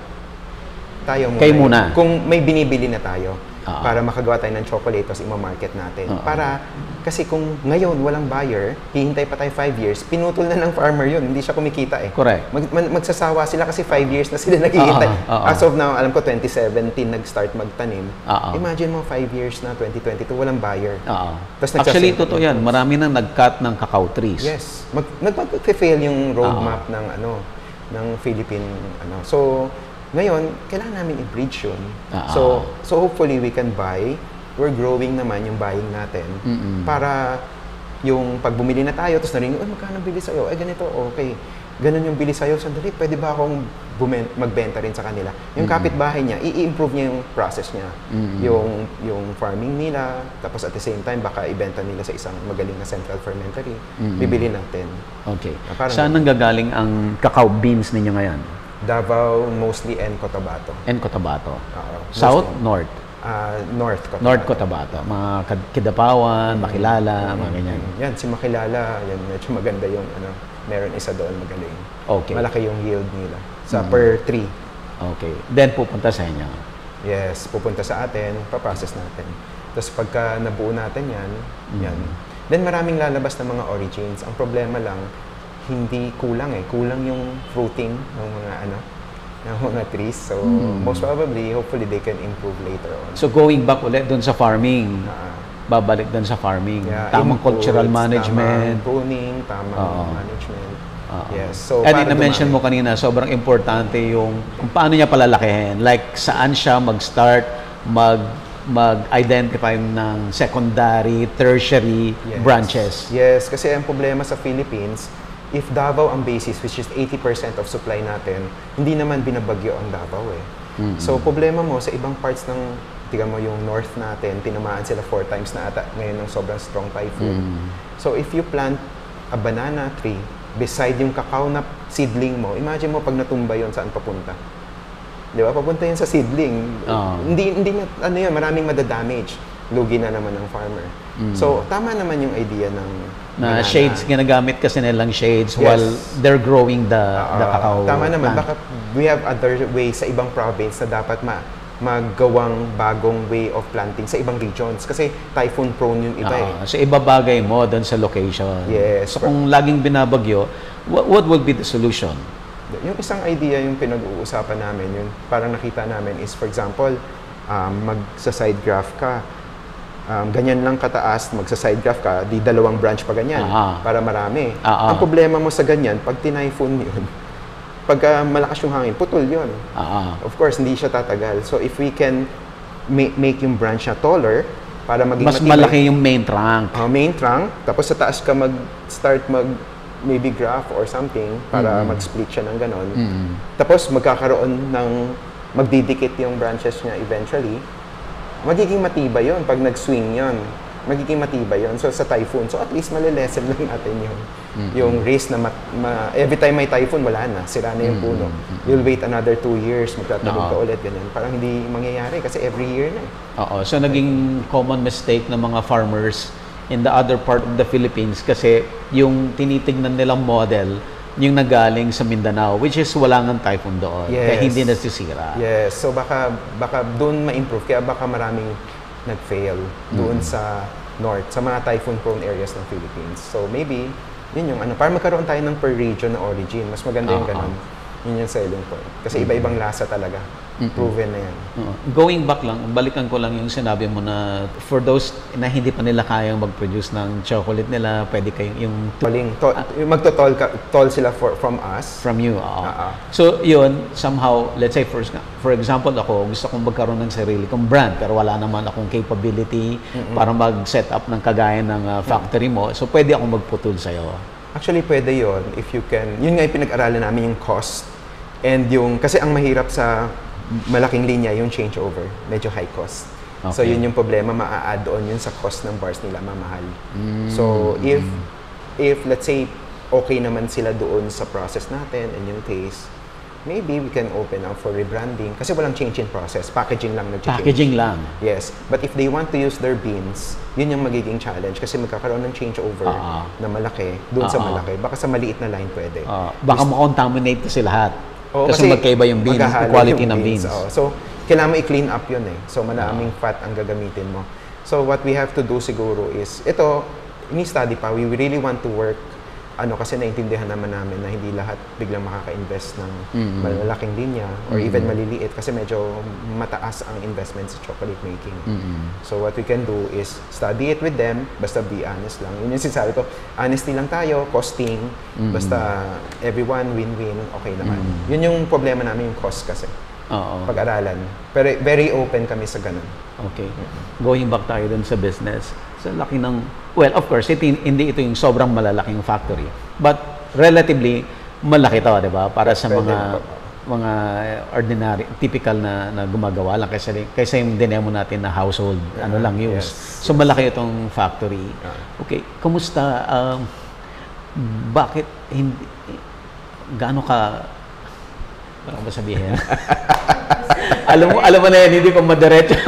tayo muna. Kayo yun. muna. Kung may binibili na tayo, Oo. para makagawa tayo ng chocolate, tapos ima-market natin. Oo. Para, kasi kung ngayon walang buyer, hihintay pa tayo five years, pinutol na ng farmer yun, hindi siya kumikita eh. Correct. Mag, mag- magsasawa sila kasi five years na sila naghihintay. Oo, oo. As of now, alam ko twenty seventeen nag-start magtanim. Oo. Imagine mo five years na, twenty twenty-two, walang buyer. Oo. Tapos Actually, nagsasave- totoo yan. Marami nang nag-cut ng cacao trees. Yes. Mag, nagpag-fail yung roadmap ng ano ng Philippine ano. So, ngayon, kailangan namin i-bridge yun. Ah. So, so hopefully we can buy. We're growing naman yung buying natin Mm-mm. para yung pag bumili na tayo, tapos narinig, "Uy, magkano bili sa'yo?" Eh, ganito, okay. Ganun yung bili sa'yo. Sandali, pwede ba akong bumen- magbenta rin sa kanila? Yung Mm-mm. kapitbahay niya, i-improve niya yung process niya. Mm-mm. Yung yung farming nila, tapos at the same time, baka ibenta nila sa isang magaling na central fermentary. Mm-mm. Bibili natin. Okay. Ah, parang- Saan nanggagaling ang cacao beans ninyo ngayon? Davao, mostly, and Cotabato. And Cotabato. Oo, South, mostly. North? Ah, North Cotabato. North Cotabato. Mga Kad- Kidapawan, Makilala, mga ganyan. Mm, Yan, si Makilala, yan, medyo maganda yung, ano, meron isa doon magaling. Okay. Malaki yung yield nila. Sa Mm. per tree. Okay. Then pupunta sa inyo. Yes, pupunta sa atin, paprocess natin. Tapos pagka nabuo natin yan, Mm. yan. Then maraming lalabas ng mga origins. Ang problema lang, hindi kulang eh. Kulang yung fruiting ng mga ano, ng mga trees. So, Mm. most probably, hopefully, they can improve later on. So going back ulit doon sa farming, Ah, babalik doon sa farming. yeah, Tamang inputs, cultural management. Tamang pruning, tamang Oo. management. Oo. Yes. So, And para na-mention mo dumami. kanina, sobrang importante yung kung paano niya palalakihin. Like, saan siya mag-start, mag, mag-identify ng secondary, tertiary Yes. branches. Yes, kasi ang problema sa Philippines, if Davao ang basis, which is eighty percent of supply natin, hindi naman binabagyo ang Davao eh. Mm-mm. So, problema mo sa ibang parts ng, tingnan mo yung north natin, tinamaan sila four times na ata ngayon ng sobrang strong typhoon. Mm. So, if you plant a banana tree beside yung cacao na seedling mo, imagine mo pag natumba yon saan papunta? Di ba? Papunta yun sa seedling. Oh. Hindi, hindi, ano yun, maraming madadamage. Lugi na naman ng farmer. Mm. So, tama naman yung idea ng na banana. shades, ginagamit kasi nilang shades Yes. while they're growing the, Uh, the cacao Tama naman. plant. Baka we have other ways sa ibang province na dapat ma maggawang bagong way of planting sa ibang regions. Kasi typhoon prone yung iba eh. Ah, so ibabagay mo doon sa location. Yes. So kung laging binabagyo, what, what would be the solution? Yung isang idea yung pinag-uusapan namin, yung parang nakita namin is, for example, um, magsa-side graph ka. Um, ganyan lang kataas, magsa-side graph ka, di dalawang branch pa ganyan, Ah. para marami. Ah, ah. Ang problema mo sa ganyan, pag tinayphone yun, pagka malakas yung hangin, putol yun. Ah, Of course, hindi siya tatagal. So, if we can ma- make yung branch na taller, para maging mas matibay, malaki yung main trunk. uh, main trunk, tapos sa taas ka mag-start mag maybe graph or something para Mm. mag-split siya ng ganon. Mm. Tapos magkakaroon ng magdidikit yung branches niya eventually. Magiging matibay yon pag nag-swing yon. Magiging matibay yon. So sa typhoon, so at least malilesen lang natin yung Mm-hmm. yung risk na mat- ma- every time may typhoon wala na, sira na yung puno. You'll wait another two years, magtatagod ka Oo. ulit ganyan. Parang hindi mangyayari kasi every year na. eh. Oo. So naging common mistake ng mga farmers in the other part of the Philippines kasi yung tinitignan nilang model yung nagaling sa Mindanao, which is wala ng typhoon doon. Kaya Yes. hindi nasisira. Yes, so baka baka doon ma-improve kaya baka maraming nag-fail doon sa north, sa mga typhoon prone areas ng Philippines. So maybe yun yung ano, para magkaroon tayo ng per region na origin, mas maganda yung Oo. ganun. Yun yung selling point. Kasi iba-ibang lasa talaga. Proven na yan. Oo. Going back lang, balikan ko lang yung sinabi mo na for those na hindi pa nila kayang mag-produce ng chocolate nila, pwede kayong yung Tolling, to, yung magtotol ka, toll sila for, from us. from you. Oo. Oo. So, yun, somehow, let's say, for, for example, ako, gusto kong magkaroon ng sarili kong brand, pero wala naman akong capability para mag-set up ng kagaya ng uh, factory mo. So, pwede akong magputol sa'yo. Actually, pwede yon if you can. Yun nga yung pinag-aralan namin, yung cost. And yung, kasi ang mahirap sa malaking linya, yung changeover. Medyo high cost. So, Okay. yun yung problema, maa-add on yun sa cost ng bars nila, mamahal. So, if, if let's say, okay naman sila doon sa process natin and yung taste, maybe we can open up for rebranding. Kasi walang change in process. Packaging lang nag-change. Packaging lang. Yes. But if they want to use their beans, yun yung magiging challenge. Kasi magkakaroon ng changeover Ah. na malaki doon sa Ah. malaki. Baka sa maliit na line pwede. Uh, baka makontaminate kasi lahat. Oo, kasi, magkaiba yung beans, maghahalo yung quality yung ng beans. Oo. So, kailangan mo i-clean up yun eh. So, maraming fat ang gagamitin mo. So, what we have to do siguro is, ito, ini-study pa, we really want to work, ano, kasi naintindihan naman namin na hindi lahat biglang makaka-invest ng Mm-hmm. malalaking linya or even maliliit kasi medyo mataas ang investment sa chocolate making. Mm-hmm. So, what we can do is study it with them, basta be honest lang. Yun yung sinasabi ko, honesty lang tayo, costing, basta everyone win-win, okay naman. Yun yung problema namin, yung cost kasi. Oo. Pag-aralan. Pero very open kami sa ganun. Okay. Going back tayo dun sa business. Sa laki ng, well, of course, ito, hindi ito yung sobrang malalaking factory. But relatively, malaki to, di ba? Para sa Pwede mga na. mga ordinary, typical na, na gumagawa lang. Kaysa, kaysa yung dinemo natin na household, ano lang use. yes, So, malaki itong factory. Ah. Okay. Kumusta? Um, bakit hindi, gaano ka, paano ba sabihin? alam mo, alam mo na yan, hindi pa madiretso.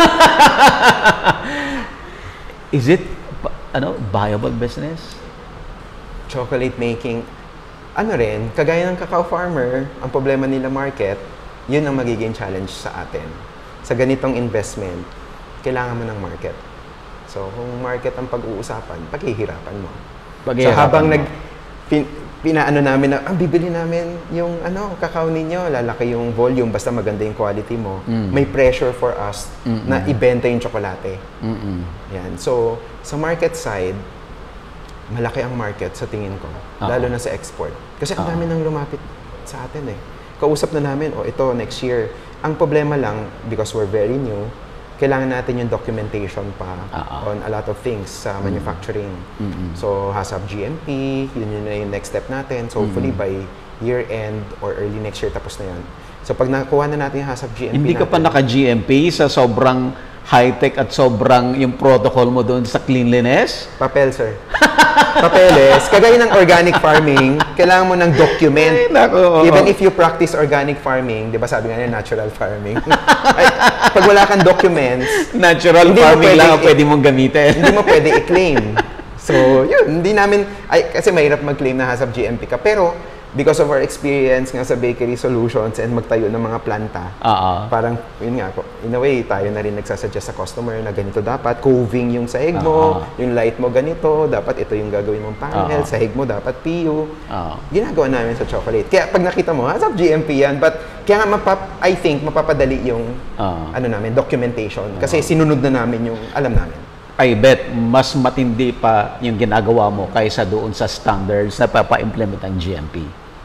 Is it pa- ano viable business? Chocolate making, ano rin, kagaya ng cacao farmer, ang problema nila market, yun ang magiging challenge sa atin. Sa ganitong investment, kailangan mo ng market. So, kung market ang pag-uusapan, paghihirapan mo. So, Paghihirapan habang mo. nag, pin, pinaano namin na, ah, bibili namin yung ano, cacao ninyo, lalaki yung volume, basta maganda yung quality mo, may pressure for us na ibenta yung tsokolate. Mm-mm. Yan. So, sa market side, malaki ang market sa tingin ko. Lalo na sa export. Kasi ang dami nang lumapit sa atin eh. Kausap na namin, oh ito, next year. Ang problema lang, because we're very new, kailangan natin yung documentation pa Uh-uh. on a lot of things sa manufacturing. So, HACCP G M P, yun yun na yung next step natin. So, hopefully by year end or early next year, tapos na yan. So, pag nakuha na natin yung HACCP G M P Hindi ka pa natin, naka-G M P sa sobrang high-tech at sobrang yung protocol mo doon sa cleanliness? Papel, sir. Papeles. Kagaya ng organic farming, kailangan mo ng document. Ay, naku, oo. Even if you practice organic farming, di ba sabi nga nila, natural farming. Ay, pag wala kang documents, Natural Hindi mo farming pwede lang ang i- pwede mong gamitin. hindi mo pwede i-claim. So, yun, hindi namin, ay, kasi mahirap mag-claim na hasap G M P ka. Pero, because of our experience nga sa bakery solutions and magtayo ng mga planta, Oo. parang, yun nga, in a way, tayo na rin nagsasuggest sa customer na ganito dapat, coving yung sahig mo, Ah. yung light mo ganito, dapat ito yung gagawin mong panel, Ah. sahig mo dapat P U. Oo. Ginagawa namin sa chocolate. Kaya pag nakita mo, hasap G M P yan, but kaya nga, mapap, I think, mapapadali yung, Ah. ano namin, documentation. Kasi sinunod na namin yung alam namin. I bet mas matindi pa yung ginagawa mo kaysa doon sa standards na papa-implement ang G M P.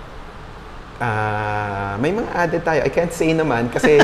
Ah, may mga added tayo. I can't say naman kasi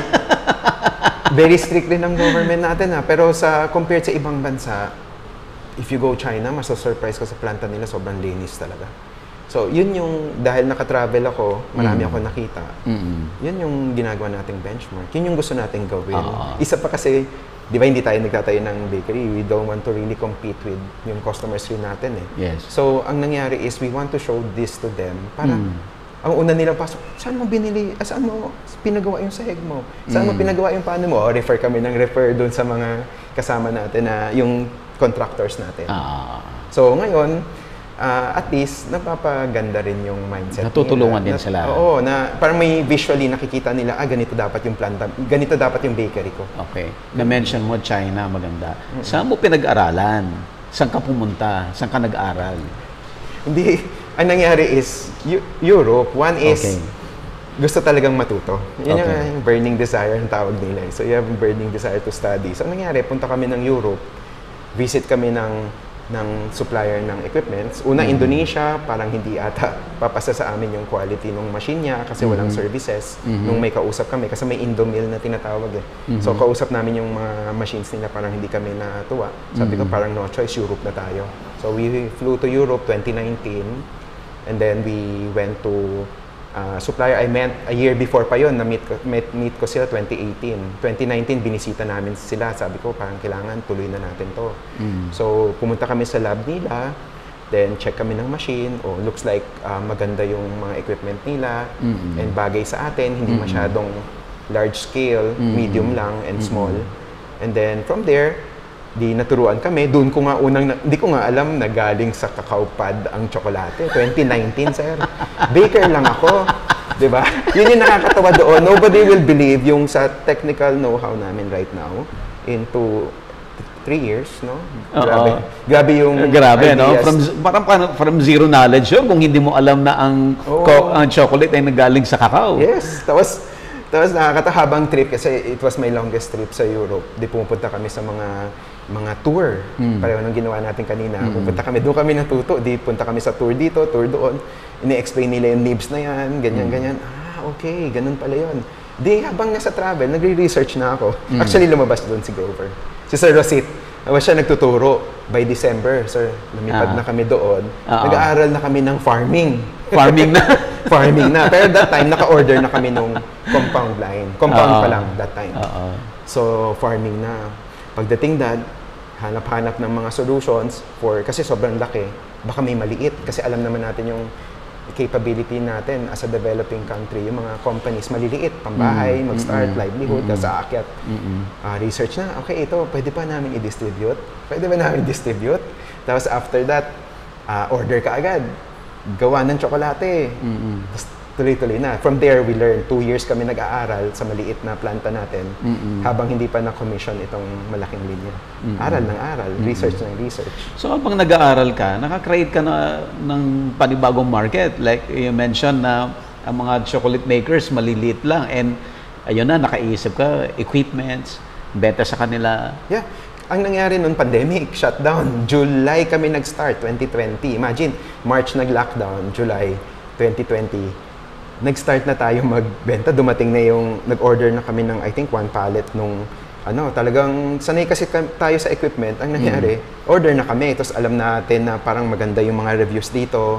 very strict din ang government natin ha. Pero sa compared sa ibang bansa, if you go China, masasurprise ko sa planta nila, sobrang linis talaga. So, yun yung, dahil nakatravel ako, marami ako nakita. Mm-mm. Yun yung ginagawa nating benchmark. Yun yung gusto nating gawin. Ah. Isa pa kasi, di ba hindi tayo nagtatayo ng bakery? We don't want to really compete with yung customers rin natin eh. Yes. So, ang nangyari is we want to show this to them. Para, Mm. ang una nilang pasok, saan mo binili, ah, saan mo pinagawa yung sahig mo? Saan mo pinagawa yung paano mo? O, refer kami ng refer doon sa mga kasama natin na yung contractors natin. Ah. So, ngayon, ah, at least, napapaganda rin yung mindset Natutulungan nila. din sila. Oo, na parang may visually nakikita nila, ah, ganito dapat yung planta, ganito dapat yung bakery ko. Okay. Na-mention mo China, maganda. Saan mo pinag-aralan? Saan ka pumunta? Saan ka nag-aral? Hindi, ang nangyari is, Eu- Europe, one is, Okay. gusto talagang matuto. Yun Okay. yung burning desire ang tawag nila. So, you have a burning desire to study. So, ang nangyari, punta kami ng Europe, visit kami ng ng supplier ng equipments. Una, Mm-hmm. Indonesia, parang hindi ata papasa sa amin yung quality ng machine niya kasi walang services. Mhm. Nung may kausap kami, kasi may Indomill na tinatawag eh. Mhm. So, kausap namin yung mga machines nila, parang hindi kami natuwa. Sabi ko, Mhm. parang no choice, Europe na tayo. So, we flew to Europe twenty nineteen and then we went to uh, supplier. I meant a year before pa yon na meet ko, meet, meet ko sila twenty eighteen. twenty nineteen, binisita namin sila. Sabi ko, parang kailangan tuloy na natin to. Mm. So, pumunta kami sa lab nila, then check kami ng machine. Oh, looks like uh, maganda yung mga equipment nila Mm-mm. and bagay sa atin, hindi Mm-mm. masyadong large scale, Mm-mm. medium lang and Mm-mm. small. And then from there, di naturuan kami. Doon ko nga unang, na- hindi ko nga alam na galing sa cacao pad ang tsokolate. twenty nineteen, sir. Baker lang ako. Di ba? Yun yung nakakatawa doon. Nobody will believe yung sa technical know-how namin right now into three years, no? Grabe. Oo. Grabe yung Grabe, no? ideas. From, parang, parang from zero knowledge yun kung hindi mo alam na ang, Oo. co- ang chocolate ay nagaling sa cacao. Yes. Tapos, tapos nakakatahabang trip kasi it was my longest trip sa Europe. Di pumunta kami sa mga mga tour. Mm. Pareho nang ginawa natin kanina. Mm. Pupunta kami, doon kami natuto. Di punta kami sa tour dito, tour doon. Ini-explain nila yung nibs na yan, ganyan, Mm. ganyan. Ah, okay, ganun pala yun. Di, habang nasa travel, nagre-research na ako. Mm. Actually, lumabas doon si Grover. Si Sir Rosit. Tapos siya nagtuturo. By December, sir, lumipad Ah. na kami doon. Oo. Nag-aaral na kami ng farming. Farming na. Farming na. Pero that time, naka-order na kami nung compound line. Compound Oo. pa lang that time. Oo. So, farming na. Pagdating dad, hanap-hanap ng mga solutions for, kasi sobrang laki. Baka may maliit. Kasi alam naman natin yung capability natin as a developing country. Yung mga companies maliliit, pambahay, Mm, mag-start, mm, livelihood, mm, tapos aakyat. Mm-mm. Ah, research na, okay, ito, pwede pa namin i-distribute? Pwede ba namin i-distribute? Tapos after that, ah, order ka agad. Gawa ng tsokolate. Mm-mm. Tapos tuloy-tuloy na. From there, we learned. Two years kami nag-aaral sa maliit na planta natin Mm-mm. habang hindi pa na-commission itong malaking linya. Mm-mm. Aral ng aral, research ng research. So habang nag-aaral ka, nakakreate ka na ng panibagong market. Like you mentioned na ang mga chocolate makers maliliit lang and ayun na, nakaisip ka, equipments, benta sa kanila. Yeah. Ang nangyari noon, pandemic, shutdown. July kami nag-start, twenty twenty. Imagine, March nag-lockdown, July twenty twenty. Nag-start na tayo magbenta. Dumating na yung, nag-order na kami ng, I think, one pallet nung, ano, talagang sanay kasi ka- tayo sa equipment. Ang nangyari, order na kami. Tapos alam natin na parang maganda yung mga reviews dito.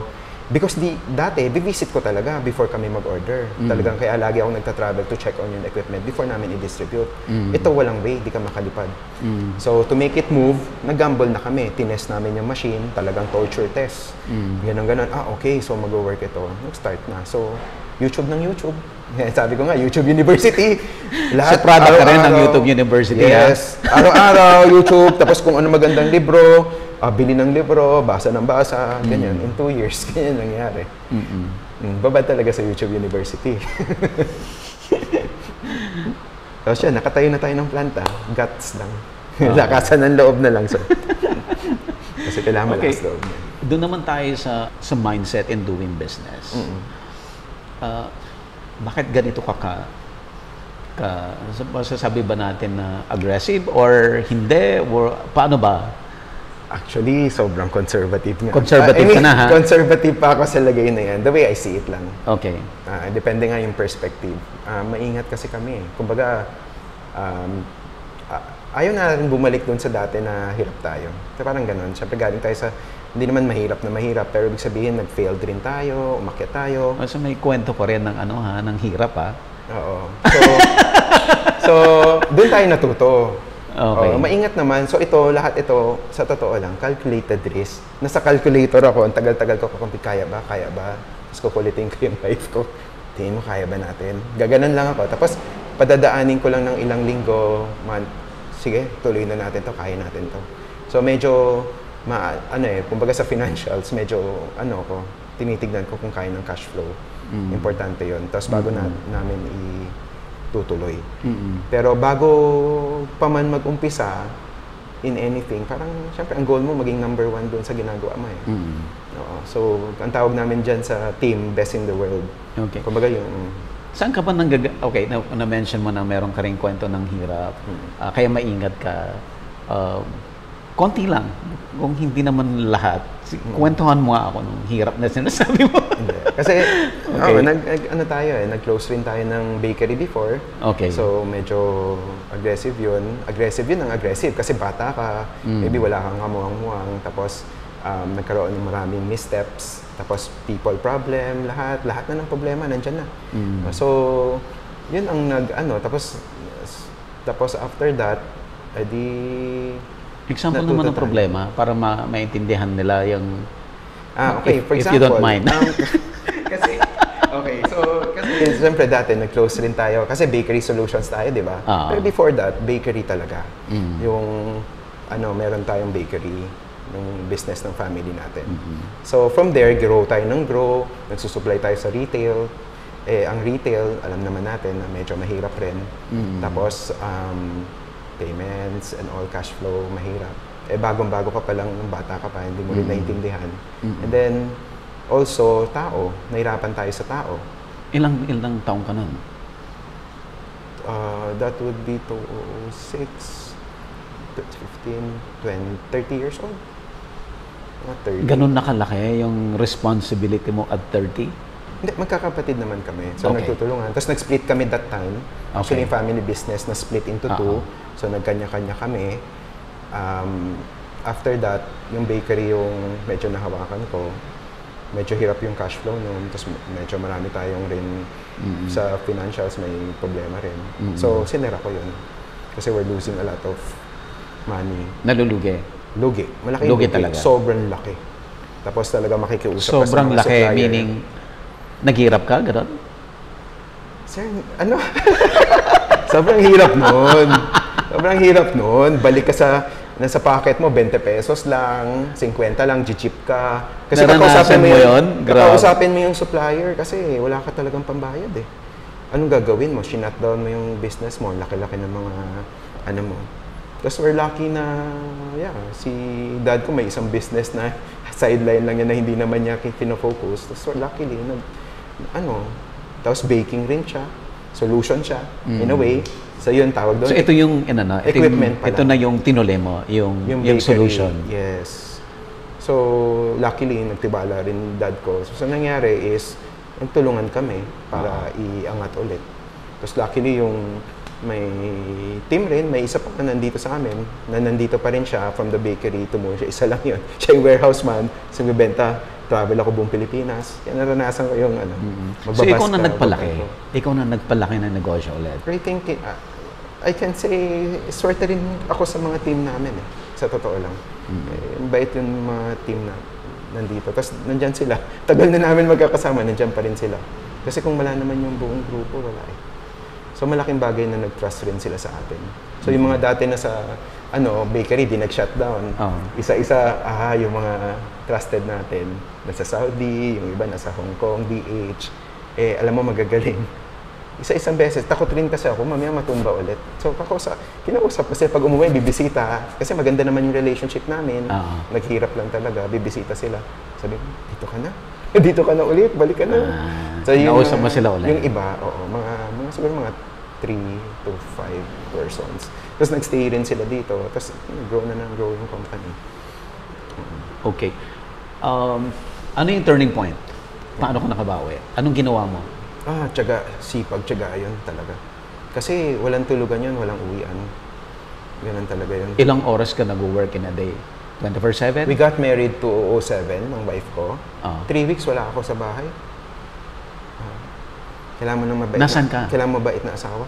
Because di, dati, bivisit ko talaga before kami mag-order. Mm. Talagang kaya lagi ako nagta-travel to check on yung equipment before namin i-distribute. Mm. Ito walang way, di ka makalipad. Mm. So, to make it move, nag-gamble na kami. Tinest namin yung machine, talagang torture test. Mm. Ganon-ganon. Ah, okay, so mag-work ito. Nag-start na. So, YouTube ng YouTube. Sabi ko nga, YouTube University. Lahat, so, product ka rin ng YouTube University, yes. Ha? Araw-araw, YouTube. Tapos kung ano magandang libro, uh, bili ng libro, basa ng basa, ganyan. Mm. In two years, ganyan nangyari. Mm-mm. Mm, babad talaga sa YouTube University. Tapos yan, nakatayo na tayo ng planta. Guts lang. Oh. Lakasan ng loob na lang. So. Kasi kailangan okay. malakas loob niya. Doon naman tayo sa, sa mindset in doing business. Mm-mm. Uh, bakit ganito ka ka, ka masasabi ba natin na aggressive or hindi? Or paano ba? Actually, sobrang conservative nga. Conservative uh, I mean, ka na, ha? Conservative pa ako sa lagay na yan. The way I see it lang. Okay. Uh, depende nga yung perspective. Uh, maingat kasi kami. Kumbaga, um, uh, ayaw na rin bumalik dun sa dati na hirap tayo. So, parang ganun. Siyempre, galing tayo sa hindi naman mahirap na mahirap, pero ibig sabihin, nag-failed rin tayo, umakyat tayo. So, may kwento ko rin ng ano ha, ng hirap ha. Oo. So, so doon tayo natuto. Okay. Oo, maingat naman. So ito, lahat ito, sa totoo lang, calculated risk. Nasa calculator ako, ang tagal-tagal ko kakumpi, kaya ba, kaya ba? Tapos kukulitin ko yung wife ko. Tingin mo, kaya ba natin? Gaganan lang ako. Tapos, padadaanin ko lang ng ilang linggo, month. Sige, tuloy na natin to, kaya natin to. So medyo, ma, ano eh, kumbaga sa financials, medyo, ano ko, tinitignan ko kung kaya ng cash flow. Mm. Importante yon. Tapos bago mm-hmm. na, namin itutuloy. Mm-hmm. Pero bago pa man mag-umpisa in anything, parang, syempre, ang goal mo maging number one doon sa ginagawa mo eh. Mm-hmm. Oo. So, ang tawag namin dyan sa team, best in the world. Okay. Kumbaga yung... Saan ka ba nanggag... Okay, na- na-mention mo na meron ka rin kwento ng hirap. Mm-hmm. Uh, kaya maingat ka. Uh, konti lang. Kung hindi naman lahat, hmm. kwentuhan mo nga ako ng hirap na sinasabi mo. Hindi. Kasi, okay. oh, nag, nag, ano tayo eh, nag-close rin tayo ng bakery before. Okay. So, medyo aggressive yun. Aggressive yun ang aggressive kasi bata ka, mm. maybe wala kang kamuang-muang, tapos um, nagkaroon ng maraming missteps, tapos people problem, lahat, lahat na ng problema, nandyan na. Mm. So, yun ang nag, ano, tapos, tapos after that, edi, example naman ng problema para ma maintindihan nila yung ah okay if, for if example you don't mind. um, kasi okay so kasi siyempre dati nag-close rin tayo kasi bakery solutions tayo, di ba? Uh-huh. Pero before that bakery talaga. Mm. Yung ano meron tayong bakery ng business ng family natin. Mm-hmm. So from there grow tayo ng grow, nagsusupply tayo sa retail. Eh ang retail alam naman natin na medyo mahirap rin. Mm-hmm. Tapos um payments and all cash flow, mahirap. Eh, bagong-bago ka pa lang, bata ka pa, hindi mo rin mm-hmm. naintindihan. Mm-hmm. And then, also, tao. Nahirapan tayo sa tao. Ilang, ilang taong ka nun? Uh, that would be two thousand six, fifteen, twenty, thirty years old. Not thirty. Ganun nakalaki yung responsibility mo at thirty? Hindi, magkakapatid naman kami. So, okay. nagtutulungan. Tapos, nag-split kami that time. Actually, okay. yung family business na split into uh-huh. two. So, nagkanya-kanya kami. Um, after that, yung bakery yung medyo nahawakan ko. Medyo hirap yung cash flow noon. Tapos, medyo marami tayong rin mm-hmm. sa financials, may problema rin. Mm-hmm. So, sinera ko yun. Kasi we're losing a lot of money. Nalulugi? Lugi. Malaki lugi. Lugi Talaga? Sobrang laki. Tapos talaga makikiusap sobrang ka sa mga laki, supplier. meaning naghirap ka, gano'n? Sir, ano? Sobrang hirap nun. Sobrang hirap nun. Balik ka sa, nasa pocket mo, twenty pesos lang, fifty lang, g-chip ka. Kasi kakausapin mo, mo yun, kakausapin mo yung supplier kasi wala ka talagang pambayad eh. Anong gagawin mo? Shinutdown mo yung business mo, laki-laki ng mga, ano mo. Tapos we're lucky na, yeah, si dad ko may isang business na sideline lang yan na hindi naman niya pinofocus. Tapos we're luckily, nag, ano, tapos baking rin siya, solution siya, mm. in a way. So yun, tawag doon. So ito yung, ano, ito equipment yung, ito na yung tinuli mo, yung, yung, yung solution. Yes. So, luckily, nagtibala rin dad ko. So, so nangyari is, nagtulungan kami para ah. iangat ulit. Tapos luckily yung may team rin, may isa pa na nandito sa amin, na nandito pa rin siya from the bakery to mo. Siya isa lang yun. Siya yung warehouse man, so bibenta nag-travel ako buong Pilipinas. Kaya naranasan ko yung ano, Mm-hmm. So, ikaw na ka, nagpalaki. magbabas. Ikaw na nagpalaki ng negosyo ulit. I think, uh, I can say, swerte rin ako sa mga team namin eh. Sa totoo lang. Mm-hmm. Eh, bait yung mga team na nandito. Tapos nandyan sila. Tagal na namin magkakasama, nandyan pa rin sila. Kasi kung wala naman yung buong grupo, wala eh. So malaking bagay na nag-trust rin sila sa atin. So yung mga dati na sa ano, bakery, di nag-shutdown. Oh. Isa-isa, ah, yung mga trusted natin, nasa Saudi, yung iba nasa Hong Kong, D H, eh, alam mo, magagaling. Isa-isang beses, takot rin kasi ako, mamaya matumba ulit. So, kakusa, kinausap kasi pag umuwi, bibisita. Kasi maganda naman yung relationship namin. Uh-huh. Naghirap lang talaga, bibisita sila. Sabi ko, dito ka na. Dito ka na ulit, balik ka na. Ah, so, yung, nausap mo sila ulit? Yung iba, oo, mga, mga siguro mga three to five persons. Tapos nag-stay rin sila dito. Tapos grow na ng grow yung company. Okay. Um, ano yung turning point? Paano ka nakabawi? Anong ginawa mo? Ah, tiyaga, sipag, tiyaga yun talaga. Kasi walang tulugan yun, walang uwian. Ganun talaga yun. Ilang oras ka nag-work in a day? twenty-four seven? We got married to oh seven ng wife ko. Ah. Three weeks wala ako sa bahay. Ah. Kailangan mo ng mabait Nasaan na, ka? Kailangan mo mabait na asawa.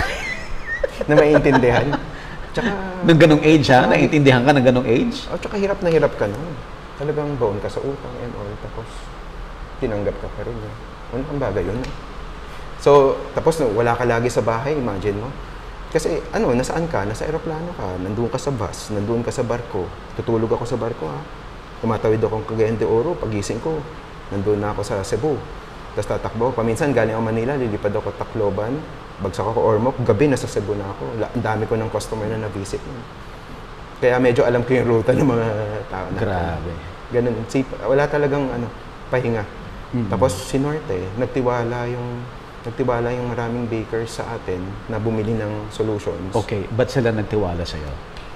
Na maiintindihan. Tsaka, Nung ganong age ha? Naiintindihan ka ng ganong age? oh, tsaka hirap na hirap ka na. Talagang baon ka sa utang and all. Tapos, tinanggap ka pa rin. Eh. Ano ang bagay yun? Eh. So, tapos no, wala ka lagi sa bahay, imagine mo. Kasi ano, nasaan ka? Nasa aeroplano ka, nandun ka sa bus, nandun ka sa barko. Tutulog ako sa barko ha. Tumatawid akong Cagayan de Oro, pagising ko, nandun na ako sa Cebu. Tapos tatakbo. Paminsan galing ako Manila, lilipad ako Tacloban, bagsak ako Ormoc, gabi nasa Cebu na ako. Ang dami ko ng customer na na-visit. Kaya medyo alam ko yung ruta ng mga tao natin. Grabe. Ganun. Si, wala talagang ano, pahinga. Mm-hmm. Tapos si Norte, nagtiwala yung nagtiwala yung maraming bakers sa atin na bumili ng solutions. Okay. Ba't sila nagtiwala sa'yo?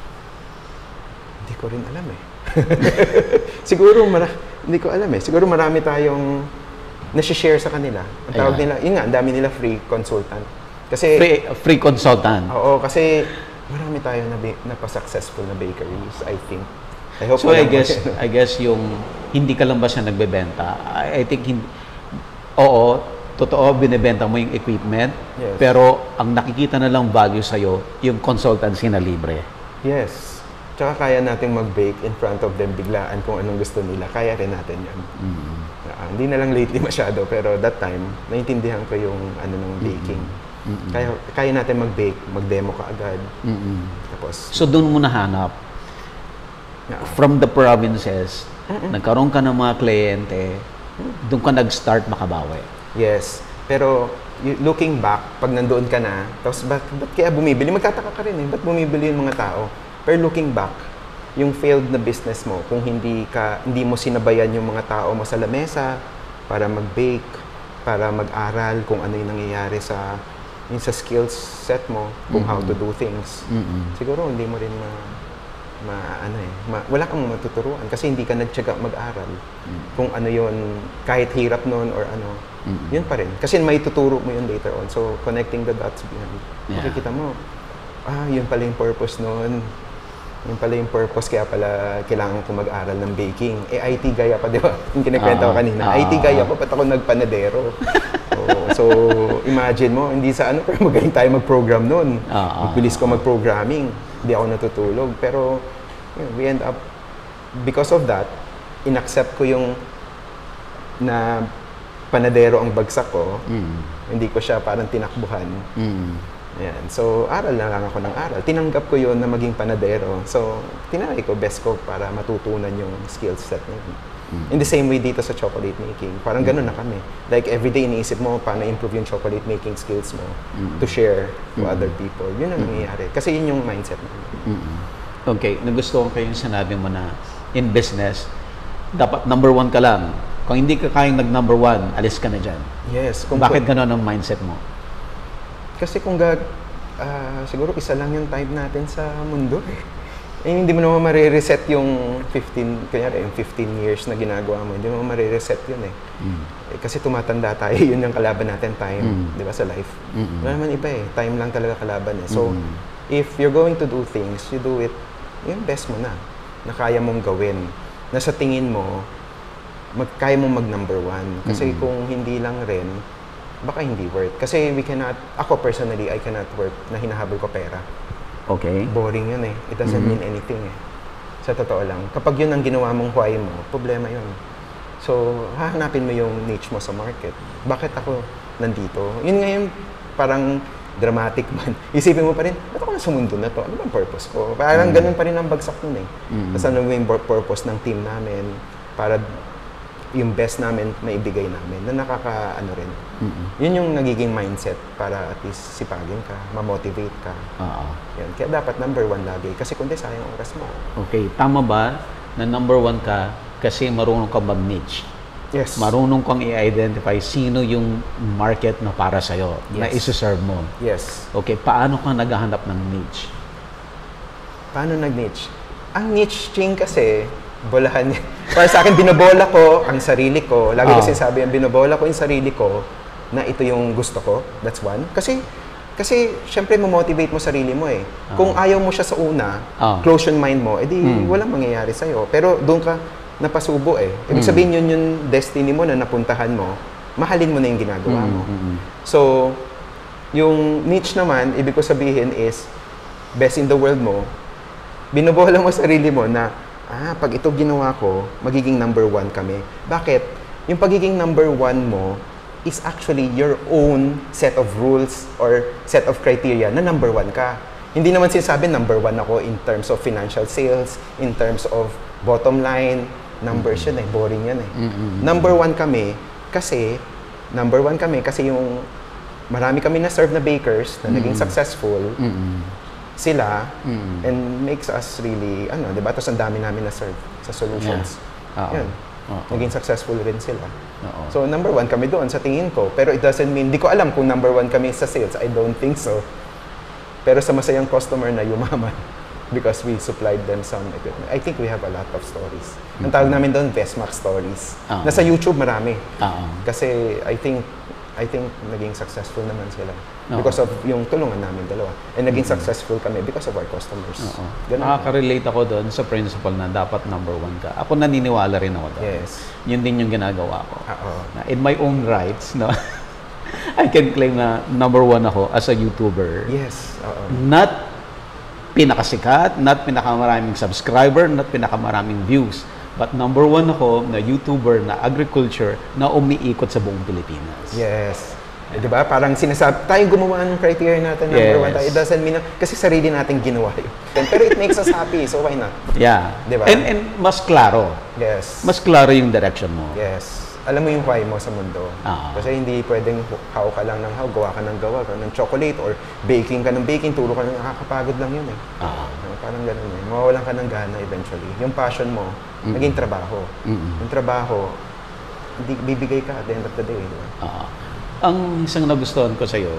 Hindi ko rin alam eh. Siguro, mara, hindi ko alam eh. Siguro marami tayong nasi-share sa kanila. Ang tawag Ayan. nila, yun nga, ang dami nila free consultant. Kasi, Free, free consultant. oo, kasi marami tayong nabi- napasuccessful na bakeries, I think. I hope So I walang- guess I guess yung hindi ka lang basta nagbebenta. I, I think hindi, oo, totoo binebenta mo yung equipment, Yes. pero ang nakikita na lang value sa yung consultancy na libre. Yes. Tsaka kaya nating mag-bake in front of them biglaan kung anong gusto nila. Kaya rin natin yan. Mm-hmm. Uh, hindi na lang lately masyado, pero that time, naintindihan ko yung ano ng baking. Mm-hmm. Kaya, kaya natin mag-bake, mag-demo ka agad. Mm-hmm. Tapos, So doon mo nahanap yeah. from the provinces, nagkaroon ka ng mga kliyente, doon ka nag-start makabawi. Yes. Pero, y- looking back, pag nandoon ka na, tapos ba't, ba't kaya bumibili? Magtataka ka rin eh, ba't bumibili yung mga tao? Pero looking back, yung failed na business mo, kung hindi ka hindi mo sinabayan yung mga tao mo sa lamesa para mag-bake, para mag-aral kung ano yung nangyayari sa yung sa skills set mo, kung how to do things. Mm-hmm. Siguro hindi mo rin ma, ma ano eh, ma, wala kang matuturuan kasi hindi ka nagtiyaga mag-aral. Mm-hmm. Kung ano yun, kahit hirap nun or ano, Mm-hmm. yun pa rin. Kasi may tuturo mo yun later on. So, connecting the dots behind. Yeah. Makikita mo, ah, yun pala yung purpose nun. Yun pala yung purpose, kaya pala kailangan ko mag-aral ng baking. Eh, I T gaya pa, di ba? Yung kinikwento ko Ah, kanina. ah. I T gaya pa, ba't ako nagpanadero? Oo. So, imagine mo, hindi sa ano, pero magaling tayo mag-program nun. Ah, ah, Magbilis ko mag-programming. Hindi ako natutulog. Pero, yun, we end up, because of that, inaccept ko yung na panadero ang bagsak ko. Mm. Hindi ko siya parang tinakbuhan. Mm. Ayan. So, aral na lang ako ng aral. Tinanggap ko yun na maging panadero. So, tinry ko, best ko para matutunan yung skill set na yun. Mm. In the same way dito sa chocolate making. Parang ganun na kami. Like, everyday iniisip mo paano improve yung chocolate making skills mo Mm. to share to Mm. other people. Yun ang nangyayari. Kasi yun yung mindset namin. Mm-mm. Okay, nagustuhan ko yung sinabi mo na in business, dapat number one ka lang. Kung hindi ka kayang nag-number one, alis ka na dyan. Yes. Kung Bakit gano'n ang mindset mo? Kasi kung gag, ah, siguro isa lang yung time natin sa mundo eh. Eh, hindi mo naman marireset yung fifteen, kaya yung fifteen years na ginagawa mo, hindi mo marireset yun eh. Mm. Eh, kasi tumatanda tayo, yun yung kalaban natin, time, Mm. di ba, sa life. Mm-mm. Wala naman iba eh, time lang talaga kalaban eh. So, Mm. if you're going to do things, you do it, yung best mo na, na kaya mong gawin, na sa tingin mo, mag, kaya mo mag number one. Kasi mm-hmm. kung hindi lang rin, baka hindi worth. Kasi we cannot, ako personally, I cannot work na hinahabol ko pera. Okay. Boring yun eh. It doesn't mm-hmm. mean anything eh. Sa totoo lang. Kapag yun ang ginawa mong why mo, problema yun. So, hahanapin mo yung niche mo sa market. Bakit ako nandito? Yun ngayon, parang dramatic man. Isipin mo pa rin, ba't ako nasa mundo na to? Ano bang purpose ko? Parang mm-hmm. ganun pa rin ang bagsak nun eh. Mm-hmm. Tapos ano yung purpose ng team namin para yung best namin maibigay namin na nakaka, ano rin. Mm-hmm. Yun yung nagiging mindset para at least sipagin ka, ma-motivate ka. Oo. Yan. Kaya dapat number one lagi. Kasi kundi sayang oras mo. Okay. Tama ba na number one ka kasi marunong ka mag-niche? Yes. Marunong kang i-identify sino yung market na para sa'yo, yes. na isi-serve mo. Yes. Okay, paano ka naghahanap ng niche? Paano nag-niche? Ang niche chain kasi, bolahan niya. Para sa akin, binobola ko ang sarili ko. Lagi oh. kasi sabi yung binobola ko yung sarili ko na ito yung gusto ko. That's one. Kasi, kasi syempre, mo-motivate mo sarili mo eh. Oh. Kung ayaw mo siya sa una, oh. close yung mind mo, edi hmm. walang mangyayari sa'yo. Pero doon ka, napasubo eh. Ibig sabihin yun yung destiny mo na napuntahan mo, mahalin mo na yung ginagawa mo. Mm-hmm. So, yung niche naman, ibig ko sabihin is, best in the world mo, binubola mo sarili mo na, ah, pag ito ginawa ko, magiging number one kami. Bakit? Yung pagiging number one mo is actually your own set of rules or set of criteria na number one ka. Hindi naman sinasabi number one ako in terms of financial sales, in terms of bottom line, numbers yun eh, boring yan eh. Mm-hmm. Number one kami kasi, number one kami kasi yung marami kami na-serve na bakers na mm-hmm. naging successful, mm-hmm. sila, mm-hmm. and makes us really, ano, diba? Tapos ang dami namin na-serve sa solutions. Yeah. Yun. Uh-oh. Naging successful rin sila. Uh-oh. So, number one kami doon sa tingin ko. Pero it doesn't mean, di ko alam kung number one kami sa sales. I don't think so. Pero sa masayang customer na yumaman. Because we supplied them some equipment. I think we have a lot of stories. Mm-hmm. Ang tawag namin doon, Bestmark stories. Uh-huh. Nasa YouTube marami. Uh-huh. Kasi I think I think naging successful naman sila. Uh-huh. Because of yung tulungan namin dalawa. And naging mm-hmm. successful kami because of our customers. Uh-huh. Nakaka-relate ako doon sa principle na dapat number one ka. Ako naniniwala rin ako doon. Yes. Yun din yung ginagawa ko. Uh-huh. Na in my own rights, no? I can claim na number one ako as a YouTuber. Yes. Uh-huh. Not pinakasikat, not pinakamaraming subscriber, not pinakamaraming views. But number one ako na YouTuber na agriculture na umiikot sa buong Pilipinas. Yes. Eh, di ba? Parang sinasabi, tayo gumawa ng criteria natin, number yes. one tayo. It doesn't mean, kasi sarili natin ginawa yun. Pero it makes us happy, so why not? Yeah. Di ba? And, and mas klaro. Yes. Mas klaro yung direction mo. Yes. Alam mo yung why mo sa mundo. Uh-huh. Kasi hindi pwedeng how ka lang ng how, gawa ka ng gawa, ka ng chocolate, or baking ka ng baking, turo ka ng nakakapagod lang yun eh. Uh-huh. Parang gano'n eh. Mawawalan ka ng gana eventually. Yung passion mo, mm-hmm. naging trabaho. Mm-hmm. Yung trabaho, hindi, bibigay ka at the end of the day. Diba? Uh-huh. Ang isang nagustuhan ko sa'yo,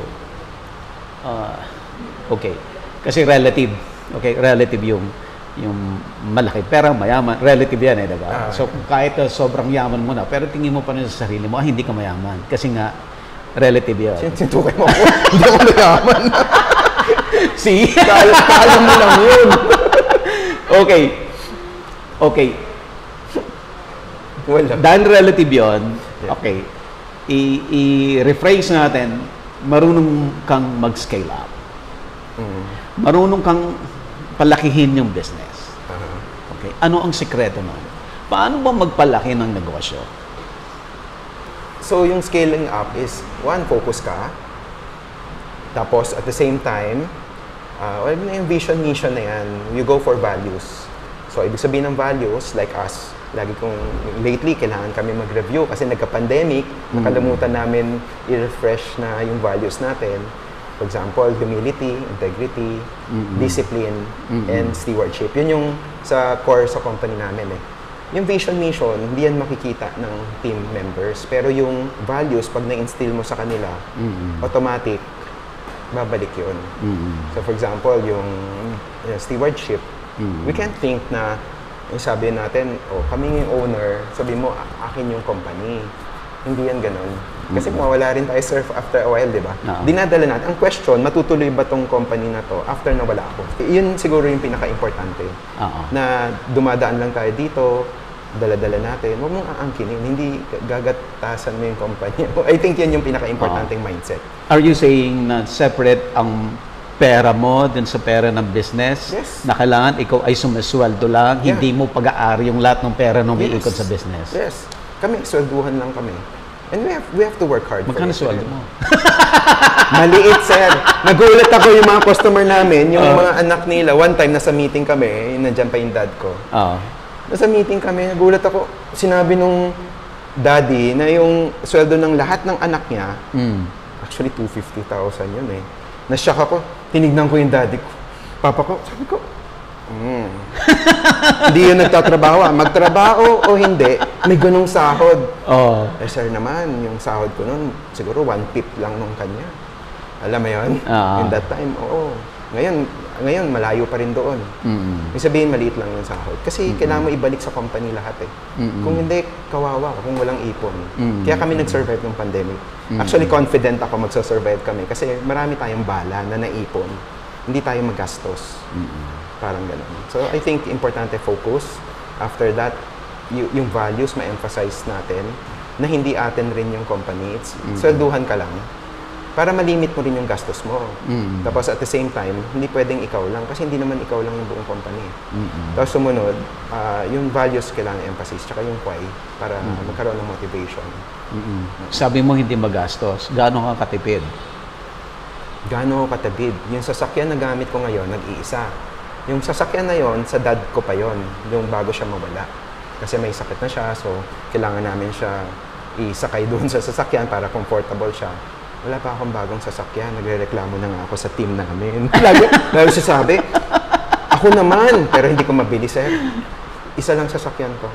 uh, okay, kasi relative, okay, relative yung yung malaki, pero mayaman, relative yan eh, diba? Ah, so, kahit uh, sobrang yaman mo na, pero tingin mo pa rin sa sarili mo, ah, hindi ka mayaman. Kasi nga, relative yan. Sintukay mo ako, hindi ako mayaman. See? Kala, kala mo lang yun. Okay. Okay. Wala. Dahil relative yun, okay, I- i-rephrase natin, marunong kang mag-scale up. Mm. Marunong kang palakihin yung business. Uh-huh. Okay. Ano ang sikreto nun? Paano ba magpalaki ng negosyo? So, yung scaling up is, one, focus ka. Tapos, at the same time, uh, well, yung vision, mission na yan, you go for values. So, ibig sabihin ng values, like us, lagi kong, lately, kailangan kami mag-review kasi nagka-pandemic, mm-hmm. nakalimutan namin i-refresh na yung values natin. For example, humility, integrity, mm-hmm. discipline, mm-hmm. and stewardship. Yun yung sa core sa company namin eh. Yung vision, mission, hindi yan makikita ng team members. Pero yung values, pag na-instill mo sa kanila, mm-hmm. automatic, babalik yun. Mm-hmm. So for example, yung, yung stewardship, mm-hmm. we can't think na, yung sabi natin, oh, kami yung owner, sabi mo, akin yung company. Hindi yan ganun. Kasi mm-hmm. mawala rin tayo surf after a while, di ba? Uh-huh. Dinadala natin. Ang question, matutuloy ba tong company na to after na wala ako? Yun siguro yung pinaka-importante. Uh-huh. Na dumadaan lang tayo dito, dala-dala natin, huwag mong aangkinin, hindi gagatasan mo yung company. I think yan yung pinaka-importanting mindset. Are you saying na separate ang pera mo dun sa pera ng business? Yes. Na kailangan ikaw ay sumasweldo lang, Yeah. hindi mo pag-aari yung lahat ng pera nung Yes. iikot sa business? Yes. Kami, swelduhan lang kami. And we have, we have to work hard Magkano for it. sweldo mo? Maliit, sir. Nagulat ako yung mga customer namin, yung Ah. mga anak nila. One time, nasa meeting kami, nandiyan pa yung dad ko. Oo. Nasa meeting kami, nagulat ako. Sinabi nung daddy na yung sweldo ng lahat ng anak niya, Mm. actually two hundred fifty thousand yun eh. Na-shock ako. Tinignan ko yung daddy ko. Papa ko, sabi ko, mm. Hindi yun nagtatrabaho. ah. Magtrabaho o hindi, may ganong sahod. Oo. Eh sir naman, yung sahod ko nun, siguro one-fifth lang nung kanya. Alam mo yun? Ah. In that time, oo. Ngayon, ngayon malayo pa rin doon. Mm. Ibig sabihin, maliit lang yung sahod. Kasi kailangan mo ibalik sa company lahat eh. Mm-mm. Kung hindi, kawawa ka kung walang ipon. Mm-mm. Kaya kami nag-survive ng pandemic. Actually, confident ako magsa-survive kami kasi marami tayong bala na naipon. Hindi tayo magastos. Parang gano'n. So, I think importante focus. After that, y- yung values ma-emphasize natin na hindi atin rin yung company. It's, swelduhan ka lang para malimit mo rin yung gastos mo. Mm. Tapos at the same time, hindi pwedeng ikaw lang kasi hindi naman ikaw lang yung buong company. Mm-mm. Tapos sumunod, ah, yung values kailangan emphasis, tsaka yung why para magkaroon ng motivation. Mm-mm. Sabi mo hindi magastos. Gaano ka katipid? Gaano ako katabid? Yung sasakyan na gamit ko ngayon, nag-iisa. Yung sasakyan na yon sa dad ko pa yon, yung bago siya mawala. Kasi may sakit na siya, so kailangan namin siya isakay doon sa sasakyan para comfortable siya. Wala pa akong bagong sasakyan. Nagre-reklamo na nga ako sa team namin. Lagi, lagi siya sabi, ako naman, pero hindi ko mabili, sir. Isa lang sasakyan ko.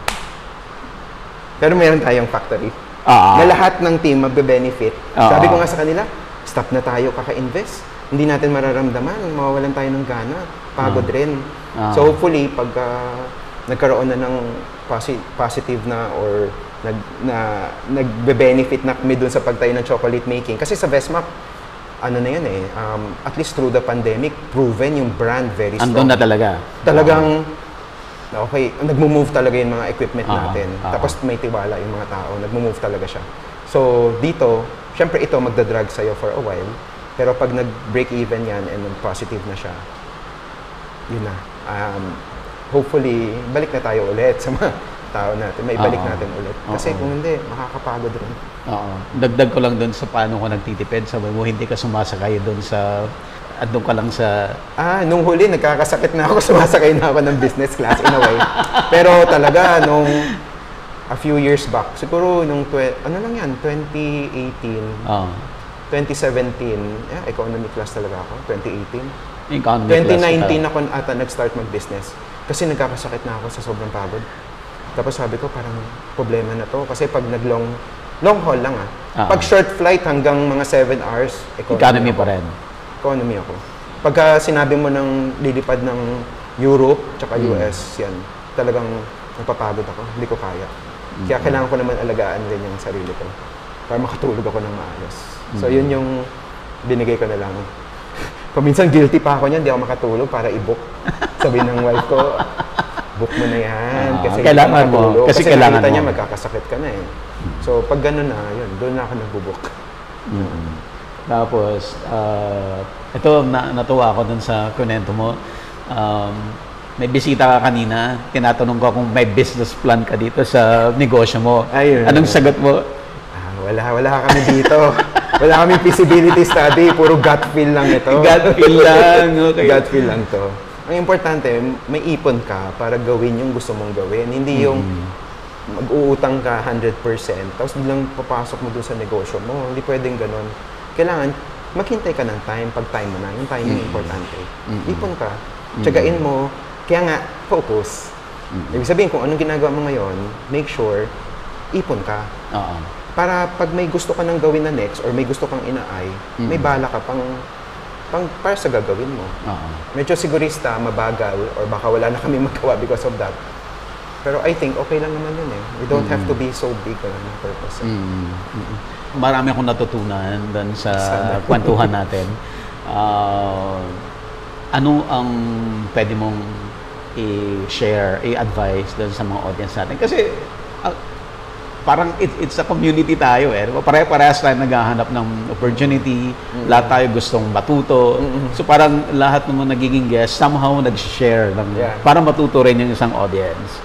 Pero meron tayong factory. Ah. Na lahat ng team magbe-benefit. Ah. Sabi ko nga sa kanila, stop na tayo kaka-invest. Hindi natin mararamdaman, mawawalan tayo ng gana. Pagod rin. Ah. So hopefully, pag ah, nagkaroon na ng posi- positive na or nag na nagbe-benefit na kami dun sa pagtayo ng chocolate making. Kasi sa Vesmac, ano na yan eh, um, at least through the pandemic, proven yung brand very strong. Andun na talaga. Talagang, okay, nagmo-move talaga yung mga equipment Ah, natin. ah. Tapos may tiwala yung mga tao, nagmo-move talaga siya. So, dito, syempre ito magdadrag sa'yo for a while. Pero pag nag-break even yan and nag-positive na siya, yun na. Um, hopefully, balik na tayo ulit sa mga tao natin. May balik Oo. natin ulit. Kasi Oo. kung hindi, makakapagod rin. Oo. Dagdag ko lang doon sa paano ko nagtitipid. Sabi mo, hindi ka sumasakay doon sa... Andun ka lang sa... Ah, nung huli, nagkakasakit na ako. Sumasakay na ako ng business class in a way. Pero talaga, nung a few years back, siguro nung, twe- ano lang yan, twenty eighteen, Oo. twenty seventeen, yeah, economy class talaga ako, twenty eighteen. Economy twenty class nineteen ka. ako ata nag-start mag-business. Kasi nagkakasakit na ako sa sobrang pagod. Tapos sabi ko, parang problema na to. Kasi pag nag-long, long haul lang ah. Ah. Pag short flight hanggang mga seven hours, economy, Economy ako. pa rin. Economy ako. Pagka sinabi mo ng lilipad ng Europe tsaka Mm. U S, yan, talagang napapagod ako. Hindi ko kaya. Kaya kailangan ko naman alagaan rin yung sarili ko para makatulog ako ng maayos. So, yun yung binigay ko na lang. Paminsan guilty pa ako niyan, hindi ako makatulog para i-book. Sabi ng wife ko, book mo na yan. Ah, Kasi kailangan hindi ka mo. makatulog. Kasi Kasi kailangan nakita mo. niya, magkakasakit ka na eh. So, pag gano'n na, yun, doon na ako nagbubook. Mm. Tapos, ah, ito, na, natuwa ako dun sa kunento mo. Um, may bisita ka kanina, tinatanong ko kung may business plan ka dito sa negosyo mo. Ayun. Anong sagot mo? Ah, wala, wala kami dito. Wala kami feasibility study, puro gut feel lang ito. Gut feel lang, okay. Gut feel lang to. Ang importante, may ipon ka para gawin yung gusto mong gawin. Hindi yung mag-uutang ka one hundred percent, tapos biglang papasok mo dun sa negosyo mo. Hindi pwedeng ganun. Kailangan, maghintay ka ng time, pag time mo na. Yung time yung importante. Ipon ka, tiyagain mo, kaya nga, focus. Ibig sabihin, kung anong ginagawa mo ngayon, make sure, ipon ka. Oo. Para pag may gusto ka nang gawin na next or may gusto kang inaay, may bala ka pang, pang para sa gagawin mo. Oo. Medyo sigurista, mabagal, or baka wala na kami magawa because of that. Pero I think okay lang naman yun eh. We don't have to be so big on our purpose. Eh. Mm. Mm. Marami akong natutunan doon sa Sana. kwentuhan natin. Ah, ano ang pwede mong i-share, i-advise doon sa mga audience natin. Kasi uh, parang it, it's a community tayo eh. Pare-parehas tayo naghahanap ng opportunity, mm-hmm. lahat tayo gustong matuto. Mm-hmm. So parang lahat ng mga nagiging guest somehow nag-share ng, yeah. para matuto rin yung isang audience.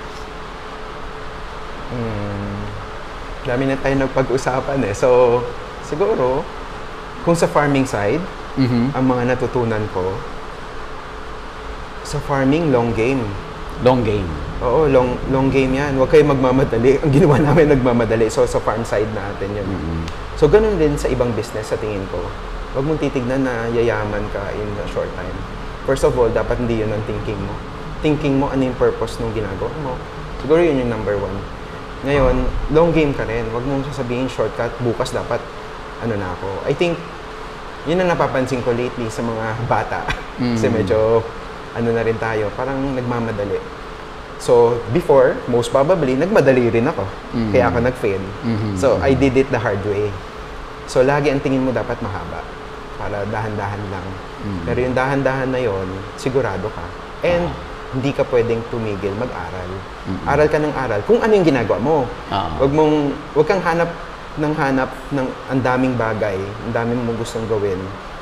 Hmm. Dami na tayo nagpag-usapan eh. So siguro, kung sa farming side, mm-hmm. ang mga natutunan ko, sa farming, long game. Long game. Oo, long long game yan. Huwag kayo magmamadali. Ang ginawa namin, nagmamadali. So, sa farm side natin yun. Mm-hmm. So, ganun din sa ibang business sa tingin ko. Huwag mong titignan na yayaman ka in a short time. First of all, dapat hindi yun ang thinking mo. Thinking mo, ano yung purpose ng ginagawa mo. Siguro yun yung number one. Ngayon, long game ka rin. Huwag mong sasabihin shortcut. Bukas dapat, ano na ako. I think, yun ang napapansin ko lately sa mga bata. Mm-hmm. Kasi medyo, ano na rin tayo, parang nagmamadali. So, before, most probably, nagmadali rin ako. Mm-hmm. Kaya ako nag-fail. Mm-hmm. So, I did it the hard way. So, lagi ang tingin mo dapat mahaba. Para dahan-dahan lang. Mm-hmm. Pero yung dahan-dahan na yon, sigurado ka. And, uh-huh. hindi ka pwedeng tumigil mag-aral. Mm-hmm. Aral ka ng aral. Kung ano yung ginagawa mo. Uh-huh. Wag mong, wag kang hanap ng hanap ng ang daming bagay, ang daming mo gustong gawin.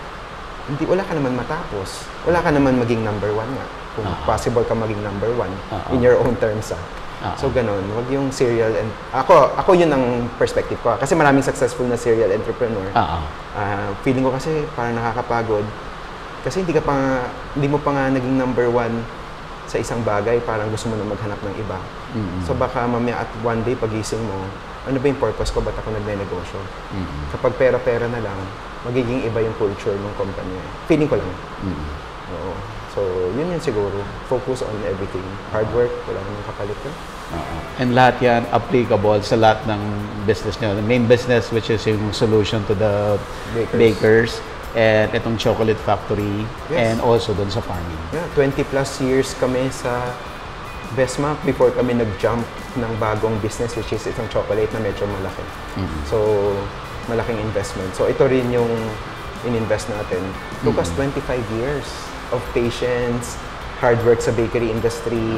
Hindi, wala ka naman matapos. Wala ka naman maging number one nga. Kung uh-huh. possible ka maging number one uh-huh. in your own terms. Ah. Uh-huh. So, ganun. Wag yung serial and... Ako, ako yun ang perspective ko. Kasi maraming successful na serial entrepreneur. Uh-huh. Uh, feeling ko kasi parang nakakapagod. Kasi hindi ka pa nga, hindi mo pa nga naging number one sa isang bagay. Parang gusto mo na maghanap ng iba. Mm-hmm. So, baka mamaya at one day pagising mo, ano ba yung purpose ko? Ba't ako nagne-negosyo? Mm-hmm. Kapag pera-pera na lang, magiging iba yung culture ng company. Feeling ko lang. Mm-hmm. Oo. So, yun yun siguro. Focus on everything. Hard work, wala namang kapalit yun. Uh-huh. And lahat yan applicable sa lahat ng business nyo. The main business, which is yung solution to the bakers, bakers and itong chocolate factory, yes. and also dun sa farming. Yeah, twenty plus years kami sa Bestmac before kami nag-jump ng bagong business, which is itong chocolate na medyo malaki. Mm-hmm. So, malaking investment. So, ito rin yung in-invest natin. It took mm-hmm. us twenty-five years of patience, hard work sa bakery industry,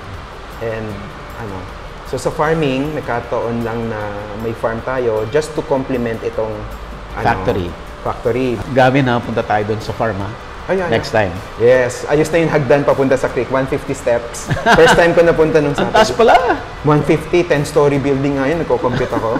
and ano. So, sa farming, nagkataon lang na may farm tayo just to complement itong ano, factory. Factory. Gavin, ha? Punta tayo dun sa farm, ha? Ay, ay, Next ay. time. Yes. Ayos na yung hagdan papunta sa creek. one hundred fifty steps. First time ko napunta nung Saturday. Ang taas pala! one hundred fifty, ten-story building nga yun. Nagko-compute ako.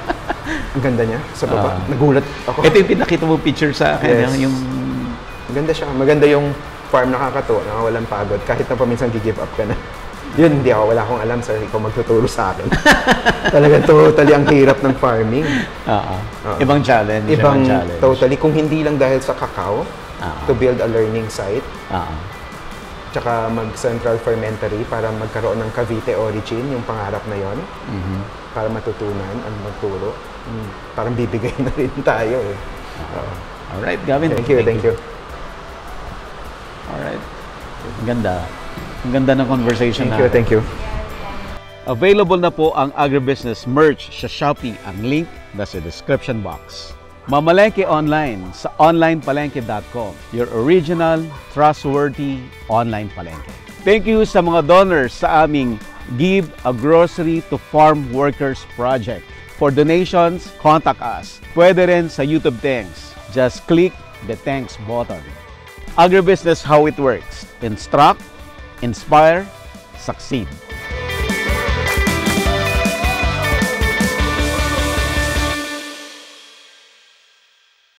Ang ganda niya. Sa baba. Uh, Nagulat ako. Ito yung pinakita mo picture sa akin. Yes. Yung... Maganda siya. Maganda yung farm, nakakatuwa. Nakawalan pagod. Kahit na paminsan gi-give up ka na. Yun, hindi ako. Wala akong alam sa ikaw magtuturo sa akin. Talaga totally ang hirap ng farming. Uh-huh. Uh-huh. Ibang challenge. Ibang, ibang challenge. Totally. Kung hindi lang dahil sa cacao, uh-huh. to build a learning site. Uh-huh. Tsaka mag-central fermentary para magkaroon ng Cavite origin, yung pangarap na yon. Mm-hmm. Para matutunan ang magturo. Mm, parang bibigay na rin tayo eh. Uh-huh. Uh-huh. Alright, Gavin. Thank you, thank, thank you. you. Alright. Ang ganda. Ang ganda ng conversation natin. Thank you, thank you. Available na po ang agribusiness merch sa Shopee. Ang link nasa description box. Mamalengke online sa online palengke dot com. Your original, trustworthy online palengke. Thank you sa mga donors sa aming Give a Grocery to Farm Workers project. For donations, contact us. Pwede rin sa YouTube Thanks. Just click the Thanks button. Agribusiness, how it works. Instruct, inspire, succeed.